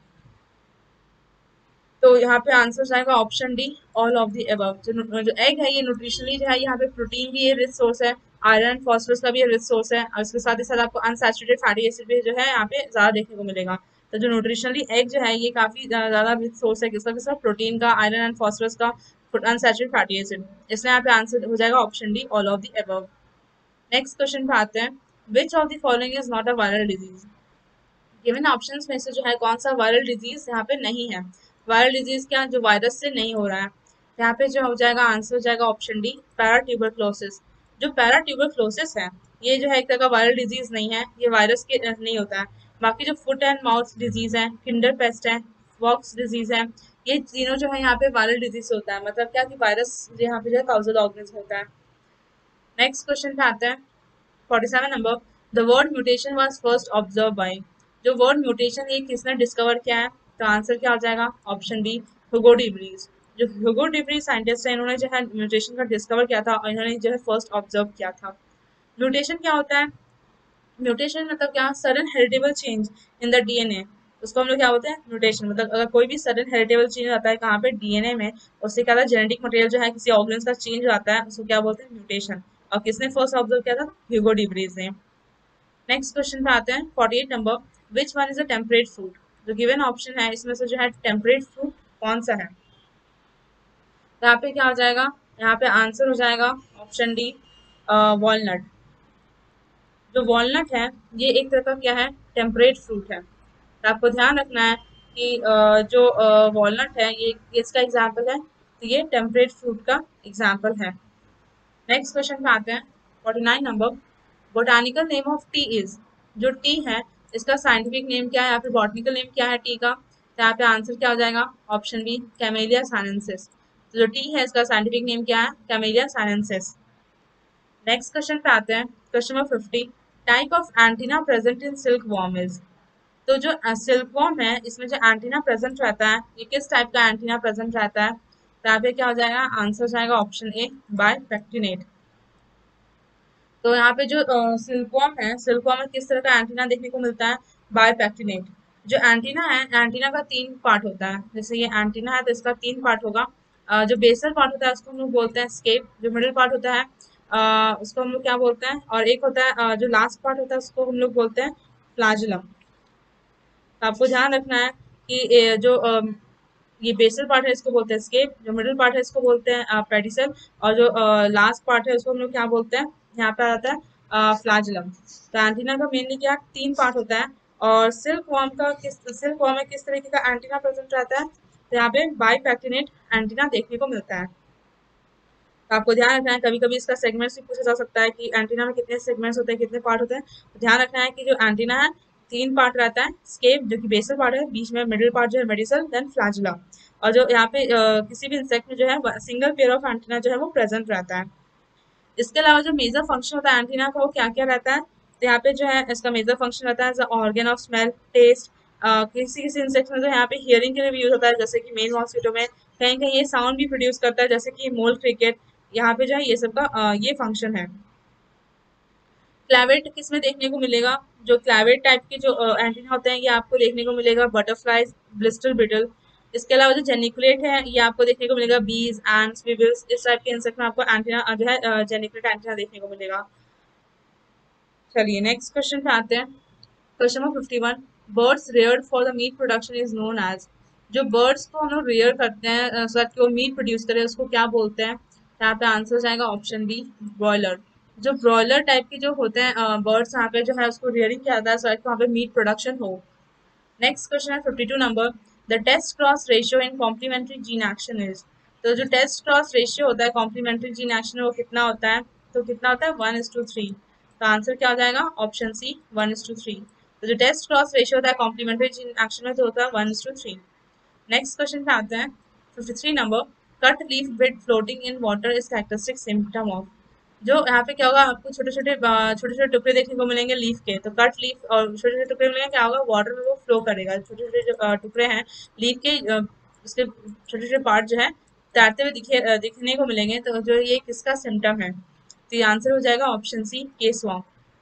[SPEAKER 1] तो यहाँ पे आंसर जाएगा option D all of the above. जो जो एग है ये न्यूट्रिशनली जो है यहाँ पे प्रोटीन भी ये रिच सोर्स है, आयरन एंड फॉस्फोरस का भी रिच सोर्स है, और इसके साथ ही साथ आपको अनसैचुरेटेड फैटी एसिड भी जो है यहाँ पे ज़्यादा देखने को मिलेगा। तो जो न्यूट्रिशनली एग जो है ये काफ़ी ज़्यादा रिच सोर्स है किसका किसका, प्रोटीन का, आयरन एंड फॉस्फोरस का, अनसैचुरेटेड फैटी एसिड। इसलिए यहाँ पे आंसर हो जाएगा option D, all of the above. Next question पे आते हैं, which of the following is not a viral disease. Given options में से जो है कौन सा वायरल डिजीज यहाँ पे नहीं है। वायरल डिजीज क्या, जो वायरस से नहीं हो रहा है। यहाँ पे जो हो जाएगा आंसर हो जाएगा ऑप्शन डी, पैराट्यूबरक्लोसिस। जो पैराट्यूबरक्लोसिस है ये जो है एक तरह का वायरल डिजीज नहीं है, ये वायरस के अ, नहीं होता है। बाकी जो फुट एंड माउथ डिजीज है, किंडर पेस्ट है, वॉक्स डिजीज है, ये तीनों जो है यहाँ पे वायरल डिजीज होता है, मतलब क्या कि वायरस यहाँ पे जो है काउजल ऑर्गेनिज्म होता है। नेक्स्ट क्वेश्चन पे आते हैं, forty seven number, the word mutation was first observe by. जो वर्ड म्यूटेशन ये किसने डिस्कवर किया है, तो आंसर क्या हो जाएगा option B, Hugo de Vries. जो ह्यूगो डी व्रीज साइंटिस्ट है इन्होंने जो है म्यूटेशन का डिस्कवर किया था और इन्होंने जो है फर्स्ट ऑब्जर्व किया था। म्यूटेशन क्या होता है, म्यूटेशन मतलब क्या, sudden heritable change in the DNA, उसको हम लोग क्या बोलते हैं म्यूटेशन। मतलब अगर कोई भी सडन हेरिटेबल चेंज आता है कहाँ पे, डीएनए में, उससे क्या होता है जेनेटिक मटेरियल जो है किसी ऑर्गन्स का चेंज आता है, उसको क्या बोलते हैं म्यूटेशन। और किसने फर्स्ट ऑब्जर्व किया था, ह्यूगो डी व्रीज ने। नेक्स्ट क्वेश्चन पे आते हैं, forty eight number, which one is a temperate fruit. जो गिवन ऑप्शन है इसमें से जो है टेम्परेट फ्रूट कौन सा है, तो यहाँ पे क्या हो जाएगा, यहाँ पे आंसर हो जाएगा ऑप्शन डी, वॉलनट। जो वॉलनट है ये एक तरह का क्या है, टेम्परेट फ्रूट है। तो आपको ध्यान रखना है कि अ, जो वॉलनट है ये किसका एग्जाम्पल है, तो ये टेम्परेट फ्रूट का एग्जाम्पल है। नेक्स्ट क्वेश्चन पे आते हैं, forty nine number, botanical name of tea is. जो टी है इसका साइंटिफिक नेम क्या है, या फिर बॉटनिकल नेम क्या है टी का, तो यहाँ पे आंसर क्या हो जाएगा ऑप्शन बी, कैमेलिया साइनेंसिस। तो जो टी है इसका साइंटिफिक नेम क्या है, कैमेलिया साइनेंसिस। नेक्स्ट क्वेश्चन पे आते हैं, question number fifty, type of antenna present in silk worm is. तो जो सिल्क वॉर्म है इसमें जो एंटीना प्रेजेंट रहता है ये किस टाइप का एंटीना प्रेजेंट रहता है, तो यहाँ पे क्या हो जाएगा आंसर हो जाएगा ऑप्शन ए, बाय पैक्टिनेट। तो यहाँ पे जो सिल्कवॉर्म है, सिल्कवॉर्म में किस तरह का एंटीना देखने को मिलता है, बायपैक्टिनेट। जो एंटीना है, एंटीना का तीन पार्ट होता है, जैसे ये एंटीना है तो इसका तीन पार्ट होगा। अ, जो बेसल पार्ट होता है उसको हम लोग बोलते हैं स्केप, जो मिडिल पार्ट होता है अ, उसको हम लोग क्या बोलते हैं, और एक होता है अ, जो लास्ट पार्ट होता है उसको हम लोग बोलते हैं फ्लैजुलम। तो आपको ध्यान रखना है कि ए, जो अम, ये बेसल पार्ट है इसको बोलते हैं स्केप, जो मिडिल पार्ट है इसको बोलते हैं पेडिसल, और जो लास्ट पार्ट है उसको हम लोग क्या बोलते हैं, यहाँ पे आता है फ्लैजुलम। तो एंटीना का मेनली क्या तीन पार्ट होता है, और सिल्क वॉर्म का किस सिल्क वॉर्म में किस तरीके का एंटीना प्रेजेंट रहता है, तो यहाँ पे बाईपैक्टिनेट एंटीना देखने को मिलता है। तो आपको ध्यान रखना है, कभी कभी इसका सेगमेंट्स भी पूछा जा सकता है कि एंटीना में कितने सेगमेंट्स होते हैं, कितने पार्ट होते हैं। तो ध्यान रखना है कि जो एंटीना है तीन पार्ट रहता है, स्केप जो कि बेसल पार्ट है, बीच में मिडिल पार्ट जो है मेडिसल, देन फ्लैजुला। और जो यहाँ पे अ, किसी भी इंसेक्ट में जो है सिंगल पेयर ऑफ एंटीना जो है वो प्रेजेंट रहता है। इसके अलावा जो मेजर फंक्शन होता है एंटीना का वो क्या क्या रहता है, तो यहाँ पे जो है इसका मेजर फंक्शन रहता है ऑर्गन ऑफ स्मेल, टेस्ट। किसी किसी इंसेक्ट में जो यहाँ पे हियरिंग के लिए भी यूज होता है, जैसे कि मेल मॉस्किटो में कहीं कहीं ये साउंड भी प्रोड्यूस करता है, जैसे कि मोल क्रिकेट, यहाँ पे जो है ये सब का अ, ये फंक्शन है। क्लैवेट किस में देखने को मिलेगा, जो क्लैवेट टाइप के जो एंटीना होते हैं ये आपको देखने को मिलेगा बटरफ्लाइज, ब्लिस्टर बिटल। इसके अलावा जो जेनिकुलेट है ये आपको देखने को मिलेगा बीज, एंड्स, विविल्स, इस टाइप के इंसेक्ट में आपको एंटीना जो है जेनिकुलेट एंटीना देखने को मिलेगा। चलिए नेक्स्ट क्वेश्चन पे आते हैं, question number fifty one, birds reared for the meat production is known as. जो बर्ड्स को हम लोग रेयर करते हैं सो दैट कि वो मीट प्रोड्यूस करे उसको क्या बोलते हैं, यहाँ पे आंसर हो जाएगा ऑप्शन बी, ब्रॉयलर। जो ब्रॉयलर टाइप के जो होते हैं बर्ड्स यहाँ पे जो है उसको रेयरिंग किया जाता है सो दैट वहाँ पे मीट प्रोडक्शन हो। नेक्स्ट क्वेश्चन है fifty two number, the test cross ratio in complementary gene action is. तो जो टेस्ट क्रॉस रेशियो होता है कॉम्प्लीमेंट्री जीन एक्शन में वो कितना होता है, तो कितना होता है वन इज टू थ्री। तो आंसर क्या हो जाएगा option C, one is to three. तो जो टेस्ट क्रॉस रेशियो होता है कॉम्प्लीमेंट्री जीन एक्शन में तो होता है one is to three. Next question पे आते हैं, fifty three number, cut leaf blade floating in water is characteristic symptom of. जो यहाँ पे क्या होगा आपको छोटे छोटे छोटे छोटे टुकड़े देखने को मिलेंगे लीफ के, तो कट लीफ और छोटे छोटे टुकड़े मिलेंगे, क्या होगा वाटर में वो फ्लो करेगा। छोटे छोटे जो अ, टुकड़े हैं लीफ के अ, उसके छोटे छोटे पार्ट जो है तैरते हुए दिखे अ, दिखने को मिलेंगे, तो जो ये किसका सिम्टम है, तो ये आंसर हो जाएगा ऑप्शन सी, केस वॉर्म।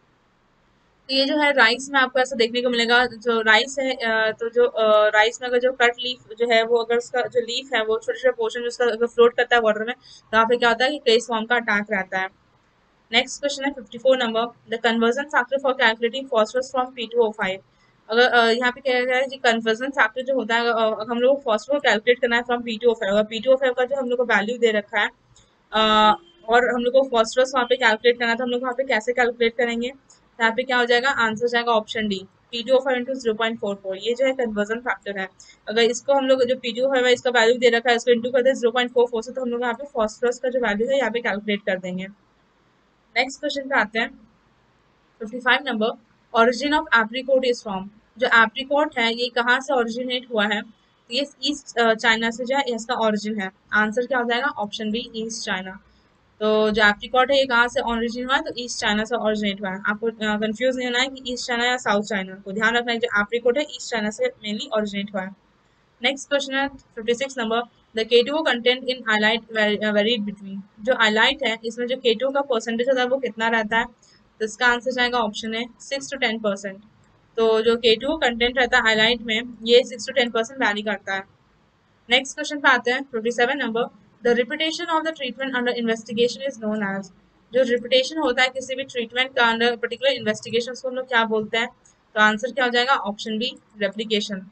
[SPEAKER 1] तो ये जो है राइस में आपको ऐसा देखने को मिलेगा, जो राइस है अ, तो जो राइस में अगर जो कट लीफ जो है वो अगर उसका जो लीफ है वो छोटे छोटे पोर्शन उसका अगर फ्लोट करता है वाटर में, तो यहाँ पे क्या होता है कि केस फॉर्म का अटैक रहता है। नेक्स्ट क्वेश्चन है fifty four number, the conversion factor for calculating phosphorus from P two O five. अगर अ, यहाँ पे कह रहा है कि कन्वर्जन फैक्टर जो होता है, अगर हम लोग फॉस्फोरस कैलकुलेट करना है from P two O five, अगर पी टू ओ फाइव का जो हम लोग को वैल्यू दे रखा है अ, और हम लोग को फॉस्फोरस वहाँ पे कैलकुलेट करना है, तो हम लोग वहाँ पे कैसे कैलकुलेट करेंगे? यहाँ पे क्या हो जाएगा, आंसर जाएगा option D, P two O five into zero point four four. ये जो है कन्वर्जन फैक्टर है। अगर इसको हम लोग जो पी टू ओ फाइव है इसका वैल्यू दे रखा है, इसको इंटू करते हैं जीरो पॉइंट फोर फोर से, तो हम लोग यहाँ पे फॉस्फोरस का जो वैल्यू है यहाँ पे कैलकुलेट कर देंगे। नेक्स्ट क्वेश्चन पे आते हैं fifty five number, origin of apricot is from. जो एप्रीकोट है ये कहाँ से ओरिजिनेट हुआ है? तो ये ईस्ट चाइना से जो है इसका ओरिजिन है। आंसर क्या हो जाएगा, ऑप्शन बी, ईस्ट चाइना। तो जो एप्रीकॉट है ये कहाँ से ओरिजिन हुआ है? तो ईस्ट चाइना से ओरिजिनेट हुआ है। आपको कंफ्यूज नहीं होना है कि ईस्ट चाइना या साउथ चाइना, को ध्यान रखना है जो एप्रीकॉट है ईस्ट चाइना से मेनली ओरिजिनेट हुआ है। नेक्स्ट क्वेश्चन है fifty six number, the keto content in illite varied between. जो आइलाइट है इसमें जो केटो का परसेंटेज होता है वो कितना रहता है? तो इसका आंसर जाएगा ऑप्शन है सिक्स टू टेन परसेंट। तो जो केटो कंटेंट रहता है आइलाइट में ये six to ten percent vary करता है। नेक्स्ट क्वेश्चन पे आते हैं fifty seven number, the repetition of the treatment under investigation is known as. जो रिपीटेशन होता है किसी भी ट्रीटमेंट का अंडर पर्टिकुलर इन्वेस्टिगेशन, उसको हम लोग क्या बोलते हैं? तो आंसर क्या हो जाएगा, ऑप्शन बी, रेप्लिकेशन।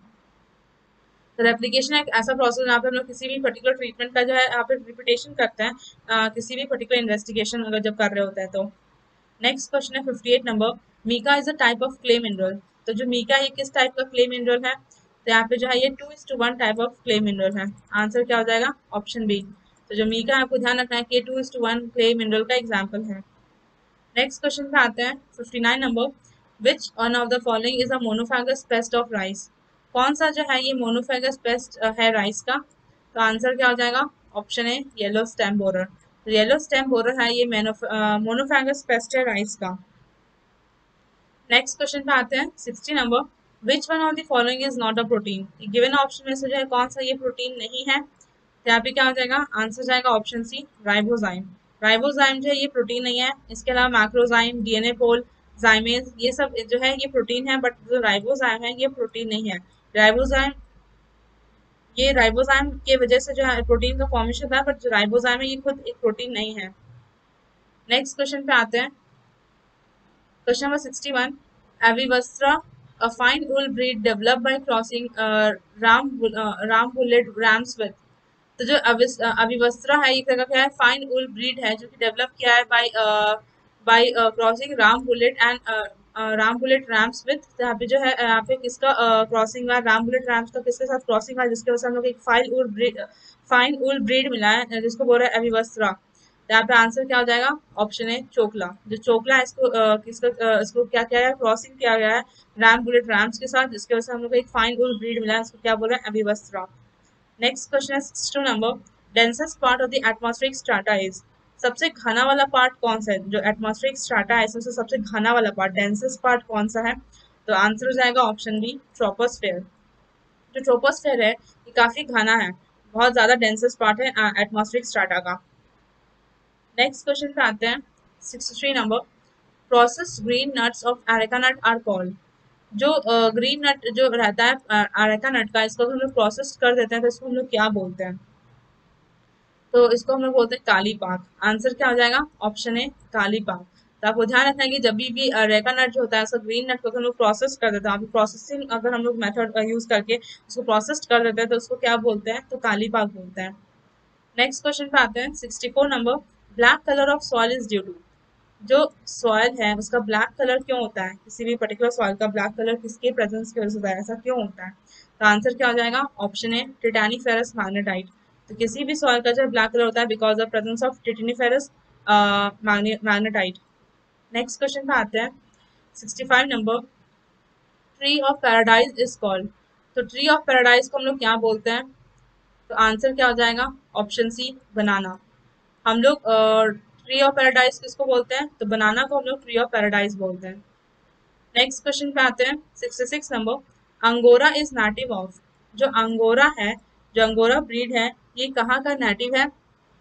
[SPEAKER 1] तो रेप्लिकेशन एक ऐसा प्रोसेस जहाँ पे हम लोग किसी भी पर्टिकुलर ट्रीटमेंट का जो है यहाँ पे रिपीटेशन करते हैं, अ, किसी भी पर्टिकुलर इन्वेस्टिगेशन अगर जब कर रहे होते हैं तो। नेक्स्ट क्वेश्चन है fifty eight number, mica is a type of clay mineral. तो जो मीका ये किस टाइप का क्ले मिनरल है? तो यहाँ पे जो है ये two is to one type of clay mineral है। आंसर क्या हो जाएगा, ऑप्शन बी। तो जो मीका है आपको ध्यान रखना है कि two is to one clay mineral का एग्जाम्पल है। नेक्स्ट क्वेश्चन पे आते हैं fifty nine number, which one of the following is a monophagous pest of rice. कौन सा जो है ये मोनोफैगस पेस्ट है राइस का? तो आंसर क्या हो जाएगा, option A, yellow stem borer. तो येलो स्टेम बोरर है ये मोनोफैगस पेस्ट है राइस का। नेक्स्ट क्वेश्चन पे आते हैं sixty number, which one of the following is not a protein. Given option में से जो है कौन सा ये प्रोटीन नहीं है? तो यहाँ पे क्या हो जाएगा, आंसर जाएगा ऑप्शन सी, राइबोजाइम। राइबोजाइम जो है ये प्रोटीन नहीं है। इसके अलावा मैक्रोजाइम, डीएनए पोल, जाइमेज, ये सब जो है ये प्रोटीन है, बट जो राइबोजाइम है ये प्रोटीन नहीं है। राइबोजाइम ये राइबोजाइम के वजह से जो है प्रोटीन का फॉर्मेशन होता है, बट जो राइबोजाइम है ये खुद एक प्रोटीन नहीं है। नेक्स्ट क्वेश्चन पे आते हैं question number sixty one, Avivastra, a fine wool breed developed by crossing uh, ram uh, ram bullet rams with। तो जो अविस अविवस्त्रा है ये क्या है, फाइन वूल ब्रीड है जो कि डेवलप किया है by by crossing Rambouillet and Rambouillet rams with. यहाँ पे जो है यहाँ पे किसका क्रॉसिंग हुआ, राम बुलेट रैम्स का किसके साथ क्रॉसिंग हुआ, जिसके वजह से हम लोग एक fine wool breed fine wool breed मिला है जिसको बोल रहा है अविवस्त्रा। यहाँ पे आंसर क्या हो जाएगा, ऑप्शन है चोकला। जो चोकला है इसको uh, किसका uh, इसको क्या किया है, क्रॉसिंग किया गया है रैम बुलेट रैम्स के साथ, जिसके वजह से हम लोग को एक फाइन वूल ब्रीड मिला है, इसको क्या बोल रहे हैं, अविवस्त्रा। नेक्स्ट क्वेश्चन है sixty two number, densest part of the atmospheric strata is. सबसे घना वाला पार्ट कौन सा है? जो एटमॉस्फेरिक स्ट्राटा है इसमें से सबसे घना वाला पार्ट, डेंसेस्ट पार्ट कौन सा है? तो आंसर हो जाएगा ऑप्शन बी, ट्रोपोस्फेयर। जो ट्रोपोस्फेयर है ये काफी घना है, बहुत ज्यादा डेंसेस्ट पार्ट है एटमॉस्फेरिक स्ट्राटा का। नेक्स्ट क्वेश्चन पे आते हैं sixty three number, processed green nuts of areca nut are called. जो ग्रीन नट जो रहता है अरेका नट का, इसको हम लोग प्रोसेस कर देते हैं तो इसको हम लोग क्या बोलते हैं? तो इसको हम लोग बोलते हैं काली पाक। आंसर क्या हो जाएगा, ऑप्शन ए, काली पाक। तो आपको ध्यान रखना है कि जब भी रेका नट जो होता है उसका ग्रीन नट को हम लोग प्रोसेस कर देते हैं, प्रोसेसिंग अगर हम लोग मेथड यूज करके उसको प्रोसेस कर देते हैं तो उसको क्या बोलते हैं, तो काली पाक बोलते हैं। नेक्स्ट क्वेश्चन पे आते हैं sixty four number, black colour of soil is due to. जो सॉइल है उसका ब्लैक कलर क्यों होता है? किसी भी पर्टिकुलर सॉइल का ब्लैक कलर किसके प्रेजेंस की वजह से होता है, ऐसा क्यों होता है? तो आंसर क्या हो जाएगा, ऑप्शन ए, टिटानिफेरस मैग्नेटाइट। तो किसी भी सॉइल का जो ब्लैक कलर होता है because of presence of titaniferous magnetite. Next question पे आते हैं sixty five number, tree of paradise is called. तो ट्री ऑफ पैराडाइज को हम लोग क्या बोलते हैं? तो आंसर क्या हो जाएगा, ऑप्शन सी, बनाना। हम लोग ट्री ऑफ पैराडाइज किसको बोलते हैं? तो बनाना को हम लोग ट्री ऑफ पैराडाइज बोलते हैं। नेक्स्ट क्वेश्चन पे आते हैं sixty six number, Angora is native of. जो अंगोरा है, जो अंगोरा ब्रीड है ये कहाँ का नेटिव है?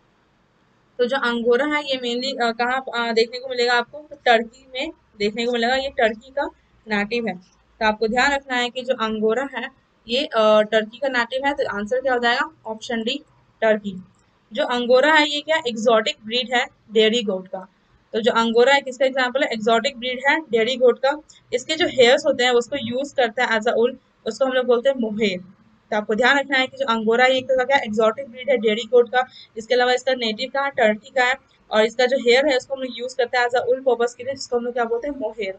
[SPEAKER 1] तो जो अंगोरा है ये मेनली कहाँ अ, देखने को मिलेगा आपको? तो टर्की में देखने को मिलेगा, ये टर्की का नेटिव है। तो आपको ध्यान रखना है कि जो अंगोरा है ये अ, टर्की का नेटिव है। तो आंसर क्या हो जाएगा, ऑप्शन डी, टर्की। जो अंगोरा है ये क्या, एक्सोटिक ब्रीड है डेयरी गोट का। तो जो अंगोरा है किसका एग्जाम्पल है, एक्सोटिक ब्रीड है डेयरी गोट का। इसके जो हेयर्स होते हैं उसको यूज करता है एज अ उल, उसको हम लोग बोलते हैं मोहेर। तो आपको ध्यान रखना है कि जो अंगोरा है एक क्या एक्सोटिक ब्रीड है डेयरी गोट का। इसके अलावा इसका नेटिव का है टर्की का है, और इसका जो हेयर है उसको हम लोग यूज करते हैं एज अ उल पर्पस के लिए, जिसको हम लोग क्या बोलते हैं, मोहेर।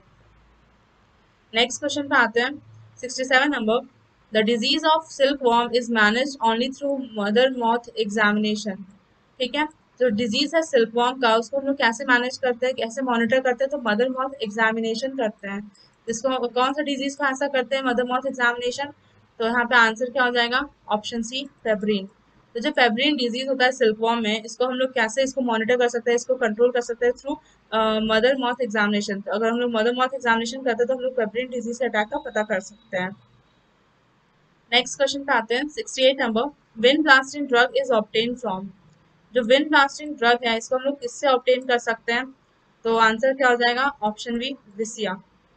[SPEAKER 1] नेक्स्ट क्वेश्चन पे आते हैं, sixty seven number. The disease of silk worm is manage only through mother moth examination. ठीक है, जो डिजीज है सिल्क वॉर्म का उसको हम लोग कैसे मैनेज करते हैं, कैसे मॉनिटर करते हैं, तो मदर मॉथ एग्जामिनेशन करते हैं। जिसको कौन सा डिजीज को ऐसा करते हैं मदर मॉथ एग्जामिनेशन, तो यहाँ पे आंसर क्या हो जाएगा, ऑप्शन सी फेब्रिन। तो जो फेब्रिन डिजीज होता है सिल्कवॉर्म में, इसको हम लोग कैसे इसको मॉनिटर कर सकते हैं, इसको कंट्रोल कर सकते हैं थ्रू मदर मॉथ एग्जामिनेशन। तो अगर हम लोग मदर मॉथ एग्जामिनेशन करते हैं तो हम लोग फेब्रिन डिजीज के अटैक का पता कर सकते हैं। नेक्स्ट क्वेश्चन पे आते हैं, sixty eight number. Wind blasting drug is obtain from. जो विंड ब्लास्टिंग ड्रग है इसको हम लोग किससे ऑब्टेन कर सकते हैं, तो आंसर क्या हो जाएगा, ऑप्शन बी विसिया।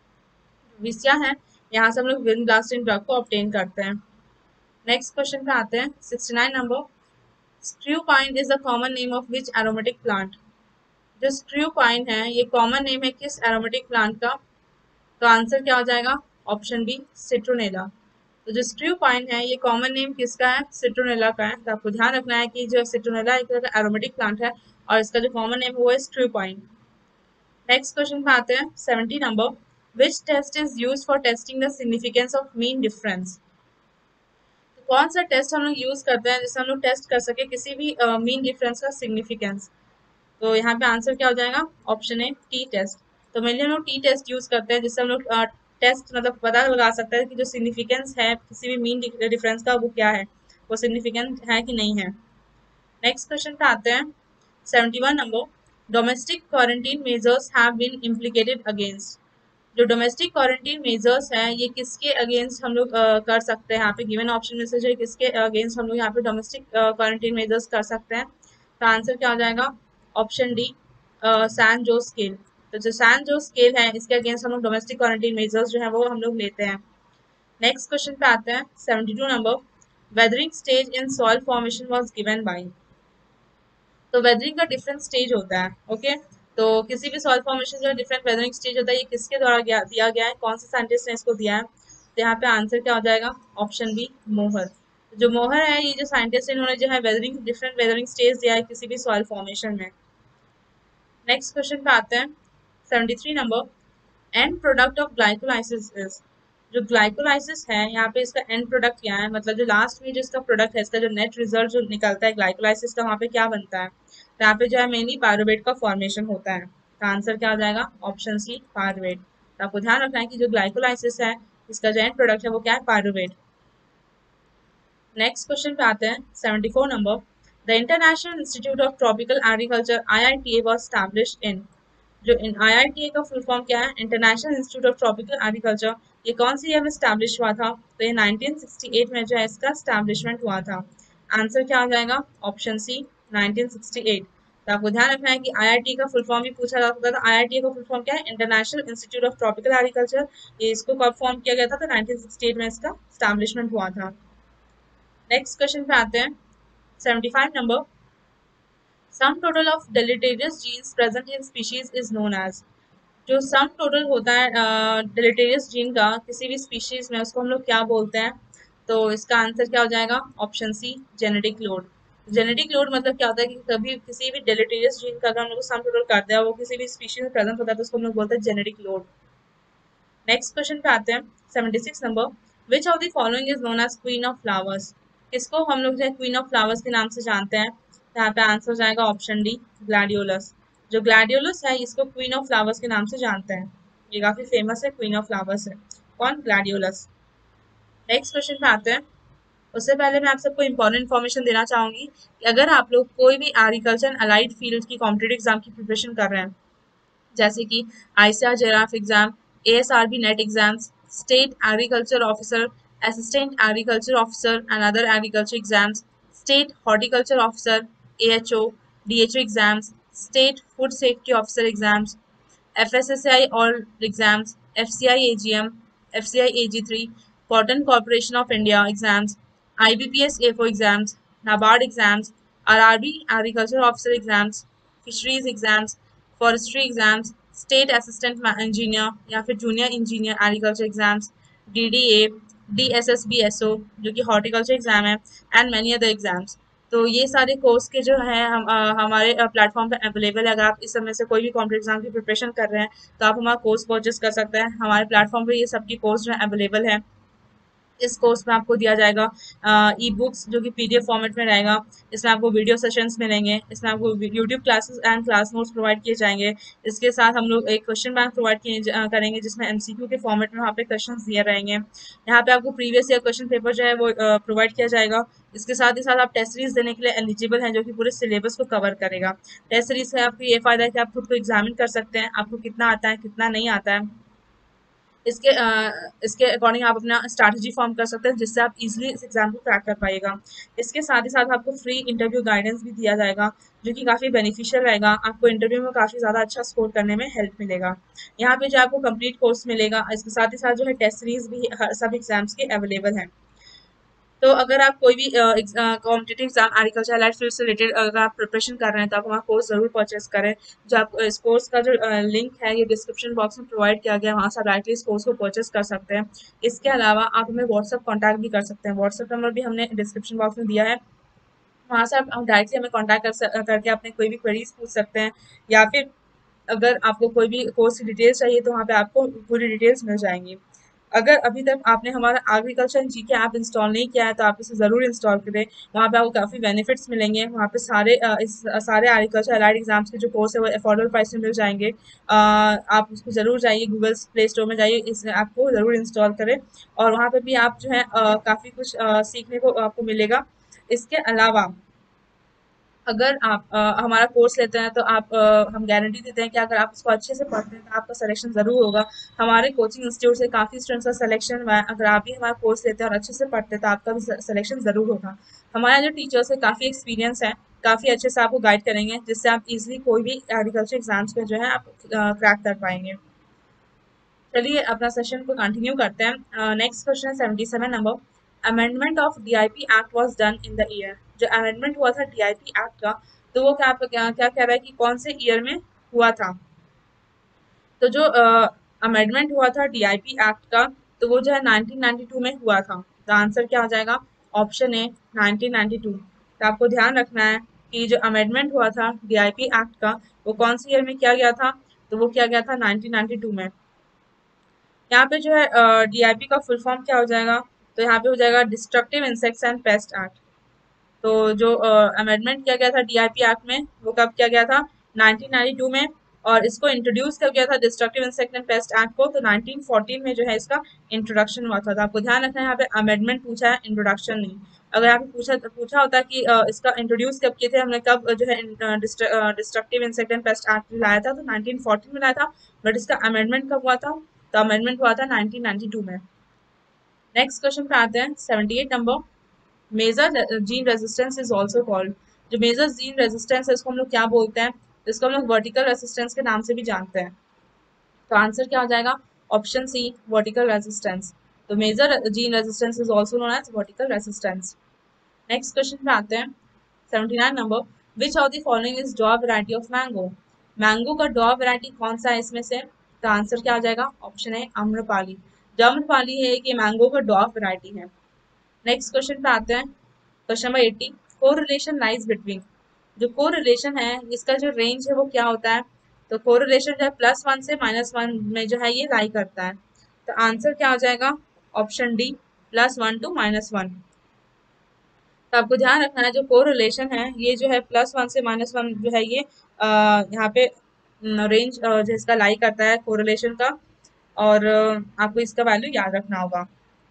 [SPEAKER 1] विसिया है, यहाँ से हम लोग विंड ब्लास्टिंग ड्रग को ऑब्टेन करते हैं। नेक्स्ट क्वेश्चन पे आते हैं, sixty nine number. Screw pine is the common name of which aromatic plant. जो स्क्रू पाइन है ये कॉमन नेम है किस एरोमेटिक प्लांट का, तो आंसर क्या हो जाएगा, ऑप्शन बी सिट्रोनेला। तो जो स्क्रू पाइन है ये कॉमन नेम किसका है, सिट्रोनेला का है। तो आपको ध्यान रखना है कि जो सिट्रोनेला एक तरह का एरोमेटिक प्लांट है और इसका जो कॉमन नेम है वो है स्क्रू पाइन। नेक्स्ट क्वेश्चन पे आते हैं, seventy number. Which test is use for testing the significance of mean difference. तो कौन सा टेस्ट हम लोग यूज करते हैं जिससे हम लोग टेस्ट कर सके किसी भी मीन डिफरेंस का सिग्निफिकेंस, तो यहाँ पे आंसर क्या हो जाएगा, ऑप्शन ए टी टेस्ट। तो मेनली हम लोग टी टेस्ट यूज करते हैं जिससे हम लोग टेस्ट मतलब पता लगा सकते हैं कि जो सिग्निफिकेंस है किसी भी मीन डिफरेंस का वो क्या है, वो सिग्निफिकेंट है कि नहीं है। नेक्स्ट क्वेश्चन पे आते हैं, seventy one number. Domestic quarantine measures have been implicated against. जो डोमेस्टिक क्वारंटीन मेजर्स हैं ये किसके अगेंस्ट हम लोग अ, कर सकते हैं, यहाँ पे गिवन ऑप्शन में से जो है किसके अगेंस्ट हम लोग यहाँ पे डोमेस्टिक क्वारंटीन मेजर्स कर सकते हैं, तो आंसर क्या हो जाएगा, option D San Jose scale. तो जो सैन जो स्केल है इसके अगेंस्ट हम लोग डोमेस्टिक क्वारंटीन मेजर्स जो है वो हम लोग लेते हैं। नेक्स्ट क्वेश्चन पे आते हैं, seventy two number. Weathering stage in soil formation was given by. तो वेदरिंग का डिफरेंट स्टेज होता है, ओके। तो किसी भी सॉइल फॉर्मेशन जो डिफरेंट वेदरिंग स्टेज होता है ये किसके द्वारा गया, दिया गया है, कौन से साइंटिस्ट ने इसको दिया है, तो यहाँ पे आंसर क्या हो जाएगा, ऑप्शन बी मोहर। जो मोहर है ये जो साइंटिस्ट इन्होंने जो है वेदरिंग डिफरेंट वेदरिंग स्टेज दिया है किसी भी सॉइल फॉर्मेशन में। नेक्स्ट क्वेश्चन पे आते हैं, seventy three number. End product of glycolysis is. जो ग्लाइकोलाइसिस है यहाँ पे इसका एंड प्रोडक्ट क्या है, मतलब जो लास्ट में जो इसका प्रोडक्ट है, इसका जो नेट रिजल्ट जो निकलता है ग्लाइकोलाइसिस का, वहाँ पे क्या बनता है, तो यहाँ पे जो है मेनली पायरुवेट का फॉर्मेशन होता है। तो आंसर क्या हो जाएगा, ऑप्शन सी पायरुवेट। तो आपको ध्यान रखना है कि जो ग्लाइकोलाइसिस है इसका जो एंड प्रोडक्ट है वो क्या है, पायरुवेट। नेक्स्ट क्वेश्चन पे आते हैं, seventy four number. The international institute of tropical agriculture I I T A was established in. जो इन आई आई टी ए का फुल फॉर्म क्या है, international institute of tropical agriculture. ये कौन सी ईयर में स्टैब्लिश हुआ था, तो ये नाइनटीन सिक्सटी एट में जो है इसका स्टैब्लिशमेंट हुआ था। आंसर क्या हो जाएगा, option C nineteen sixty eight. तो आपको ध्यान रखना है कि आई आई टी का फुल फॉर्म भी पूछा जा सकता था। आई आई टी का फुल फॉर्म क्या है, international institute of tropical agriculture. ये इसको कब फॉर्म किया गया था, तो नाइनटीन सिक्सटी एट में इसका स्टैब्लिशमेंट हुआ था। नेक्स्ट क्वेश्चन पे आते हैं, seventy five number. Sum total of deleterious genes present in species is known as। जो सम टोटल होता है डिलीटेरियस जीन का किसी भी स्पीशीज में उसको हम लोग क्या बोलते हैं, तो इसका आंसर क्या हो जाएगा, option C genetic load. Genetic load मतलब क्या होता है कि कभी किसी भी डिलीटेरियस जीन का अगर हम लोग सम टोटल करते हैं वो किसी भी स्पीशीज में प्रेजेंट होता है तो उसको हम लोग बोलते हैं जेनेटिक लोड। नेक्स्ट क्वेश्चन पे आते हैं, seventy six number. Which of the following is known as queen of flowers. किसको हम लोग जो है क्वीन ऑफ फ्लावर्स के नाम से जानते हैं, तो यहाँ पे आंसर हो जाएगा ऑप्शन डी ग्लैडियोलस। जो ग्लैडियोलस है इसको क्वीन ऑफ फ्लावर्स के नाम से जानते हैं, ये काफी फेमस है, क्वीन ऑफ फ्लावर्स है कौन, ग्लैडियोलस। नेक्स्ट क्वेश्चन पे आते हैं, उससे पहले मैं आप सबको इंपॉर्टेंट इन्फॉर्मेशन देना चाहूंगी कि अगर आप लोग कोई भी एग्रीकल्चर अलाइड फील्ड की कॉम्पिटेटिव एग्जाम की प्रिपरेशन कर रहे हैं, जैसे कि ICR JRF exam, ASRB net exams, state agriculture officer, assistant agriculture officer and other agriculture exams, state horticulture officer, AHO, DHO exams, state food safety officer exams, FSSI all exams, FCI AGM, FCI AG three, cotton corporation of India exams, IBPS FO exams, NABARD exams, RRB agriculture officer exams, fisheries exams, forestry exams, state assistant engineer या फिर junior engineer agriculture exams, D D A, D S S B S O जो कि horticulture exam है, and many other exams. तो ये सारे course के जो हैं हम अ, हमारे प्लेटफॉर्म पे अवेलेबल है। अगर आप इस समय से कोई भी कॉम्पिटिटिव एग्जाम की प्रिपरेशन कर रहे हैं तो आप हमारा कोर्स परचेस कर सकते हैं। हमारे प्लेटफॉर्म पे ये सबकी कोर्स जो है अवेलेबल है। इस कोर्स में आपको दिया जाएगा ई बुक्स जो कि पीडीएफ फॉर्मेट में रहेगा। इसमें आपको वीडियो सेशंस मिलेंगे, इसमें आपको YouTube classes and class notes provide किए जाएंगे। इसके साथ हम लोग एक क्वेश्चन बैंक प्रोवाइड किए ज- करेंगे जिसमें एमसीक्यू के फॉर्मेट में वहाँ पे क्वेश्चन दिए रहेंगे। यहाँ पे आपको प्रीवियस ईयर क्वेश्चन पेपर जो है वो प्रोवाइड किया जाएगा। इसके साथ ही साथ आप टेस्ट सीरीज देने के लिए एलिजिबल हैं जो कि पूरे सिलेबस को कवर करेगा। टेस्ट सीरीज से आपको ये फायदा है कि आप खुद को एग्जामिन कर सकते हैं, आपको कितना आता है कितना नहीं आता है। इसके अ, इसके अकॉर्डिंग आप अपना स्ट्रैटेजी फॉर्म कर सकते हैं जिससे आप इजीली इस एग्जाम को क्रैक कर पाएगा। इसके साथ ही साथ आपको फ्री इंटरव्यू गाइडेंस भी दिया जाएगा जो कि काफ़ी बेनिफिशियल रहेगा। आपको इंटरव्यू में काफ़ी ज़्यादा अच्छा स्कोर करने में हेल्प मिलेगा। यहाँ पे जो आपको कंप्लीट कोर्स मिलेगा, इसके साथ ही साथ जो है टेस्ट सीरीज भी हर सब एग्जाम्स के अवेलेबल हैं। तो अगर आप कोई भी competitive exam agriculture allied field से रिलेटेड अगर आप प्रिपरेशन कर रहे हैं तो आप हमारा कोर्स ज़रूर परचेस करें। जो आप इस कोर्स का जो लिंक है ये डिस्क्रिप्शन बॉक्स में प्रोवाइड किया गया है, वहाँ से आप डायरेक्टली इस कोर्स को परचेस कर सकते हैं। इसके अलावा आप हमें व्हाट्सअप कॉन्टैक्ट भी कर सकते हैं। व्हाट्सअप नंबर भी हमने डिस्क्रिप्शन बॉक्स में दिया है, वहाँ से आप हम डायरेक्टली हमें कॉन्टैक्ट कर सक- करके अपने कोई भी क्वेरीज पूछ सकते हैं। या फिर अगर आपको कोई भी कोर्स की डिटेल्स चाहिए तो वहाँ पे आपको पूरी डिटेल्स मिल जाएंगी। अगर अभी तक आपने हमारा एग्रीकल्चर जी के ऐप इंस्टॉल नहीं किया है तो आप इसे ज़रूर इंस्टॉल करें। वहाँ पे आपको काफ़ी बेनिफिट्स मिलेंगे। वहाँ पे सारे अ, इस सारे एग्रीकल्चर अलाइड एग्जाम्स के जो कोर्स है वो अफोर्डेबल प्राइस में मिल जाएंगे। अ, आप उसको ज़रूर जाइए, गूगल प्ले स्टोर में जाइए, इस ऐप को ज़रूर इंस्टॉल करें और वहाँ पे भी आप जो है काफ़ी कुछ अ, सीखने को आपको मिलेगा। इसके अलावा अगर आप अ, हमारा कोर्स लेते हैं तो आप अ, हम गारंटी देते हैं कि अगर आप उसको अच्छे से पढ़ते हैं तो आपका सिलेक्शन ज़रूर होगा। हमारे कोचिंग इंस्टीट्यूट से काफ़ी स्टूडेंट्स का सिलेक्शन हुआ है। अगर आप भी हमारा कोर्स लेते हैं और अच्छे से पढ़ते हैं तो आपका भी सिलेक्शन ज़रूर होगा। हमारे जो टीचर्स है काफ़ी एक्सपीरियंस है, काफ़ी अच्छे से आपको गाइड करेंगे जिससे आप इजीली कोई भी एग्रीकल्चर एग्जाम्स में जो है आप क्रैक कर पाएंगे। चलिए अपना सेशन को कंटिन्यू करते हैं। नेक्स्ट क्वेश्चन है seventy seven number. Amendment of DIP act was done in the year. जो अमेंडमेंट हुआ था डीआईपी एक्ट का तो वो क्या क्या क्या कह रहा है कि कौन से ईयर में हुआ था। तो जो अमेंडमेंट हुआ था डीआईपी एक्ट का तो वो जो है नाइनटीन नाइंटी टू में हुआ था। तो आंसर क्या हो जाएगा? Option A nineteen ninety two. तो आपको ध्यान रखना है कि जो अमेंडमेंट हुआ था डीआईपी एक्ट का वो कौन सी ईयर में किया गया था। तो वो किया गया था नाइनटीन नाइंटी टू में। यहाँ पे जो है डीआईपी का फुल फॉर्म क्या हो जाएगा? तो यहाँ पे हो जाएगा destructive insects and pest act. तो जो अमेंडमेंट किया गया था डीआईपी एक्ट में वो कब किया गया था? नाइनटीन नाइंटी टू में। और इसको इंट्रोड्यूस किया गया था destructive insect and pest act को तो नाइनटीन फोर्टीन में जो है इसका इंट्रोडक्शन हुआ था। तो आपको ध्यान रखना है यहाँ पे अमेंडमेंट पूछा है, इंट्रोडक्शन नहीं। अगर यहाँ पे पूछा पूछा होता कि अ, इसका इंट्रोड्यूस कब किए थे हमने, कब जो है destructive insect and pest act लाया था तो नाइनटीन फोर्टीन में लाया था। बट इसका अमेंडमेंट कब हुआ था? तो अमेंडमेंट हुआ था नाइनटीन नाइंटी टू में। नेक्स्ट क्वेश्चन पे आते हैं seventy eight number. Major gene resistance is also called. जो मेजर जीन रेजिस्टेंस है इसको हम लोग क्या बोलते हैं? इसको हम लोग वर्टिकल रेजिस्टेंस के नाम से भी जानते हैं। तो आंसर क्या हो जाएगा? Option C vertical resistance. तो major gene resistance is also known as vertical resistance. Next question पे आते हैं seventy nine number. Which of the following is डॉ वैरायटी ऑफ मैंगो। मैंगो का डॉ वैरायटी कौन सा है इसमें से? तो आंसर क्या हो जाएगा? ऑप्शन है आम्रपाली। जो आम्रपाली है कि मैंगो का डॉ वैरायटी है। नेक्स्ट क्वेश्चन पे आते हैं question number eighty. Correlation lies between. जो कोरिलेशन है इसका जो रेंज है वो क्या होता है? तो कोरिलेशन जो है प्लस वन से माइनस वन में जो है ये लाई करता है। तो आंसर क्या हो जाएगा? Option D plus one to minus one. तो आपको ध्यान रखना है जो कोरिलेशन है ये जो है प्लस वन से माइनस वन जो है ये अ, यहाँ पे रेंज जो इसका लाई करता है कोरिलेशन का। और अ, आपको इसका वैल्यू याद रखना होगा।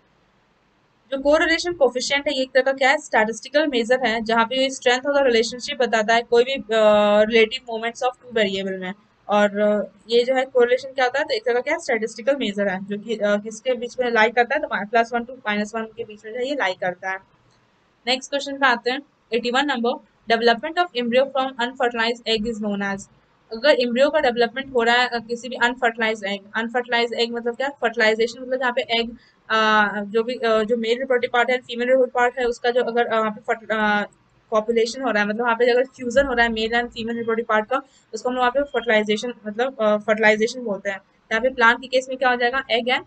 [SPEAKER 1] जो कोरिलेशन कोफिशिएंट है ये एक तरह का क्या है? स्टैटिस्टिकल मेजर है जहाँ पे स्ट्रेंथ ऑफ द रिलेशनशिप बताता है कोई भी relative moments of two variable में। और अ, ये जो है कोरिलेशन क्या होता है? तो एक तरह का क्या स्टैटिस्टिकल मेजर है जो कि अ, किसके बीच में लाई करता है? तो plus one to minus one के बीच में जो है ये लाई करता है। नेक्स्ट क्वेश्चन पे आते हैं eighty one number. Development of embryo from unfertilize egg is known as. अगर एम्ब्रियो का डेवलपमेंट हो रहा है अ, किसी भी अनफर्टिलाइज एग, अनफर्टिलाइज एग मतलब क्या? फर्टिलाइजेशन मतलब यहाँ पे एग जो भी अ, जो मेल रिप्रोडक्टिव पार्ट है फीमेल रिप्रोडक्टिव पार्ट है उसका जो अगर अ, यहाँ पे कॉपुलेशन हो रहा है, मतलब वहाँ पे अगर फ्यूजन हो रहा है male and female reproductive part का, उसको हम लोग वहाँ पे फर्टिलाइजेशन मतलब फर्टिलाइजेशन बोलते हैं। यहाँ पे प्लांट के केस में क्या हो जाएगा, एग एंड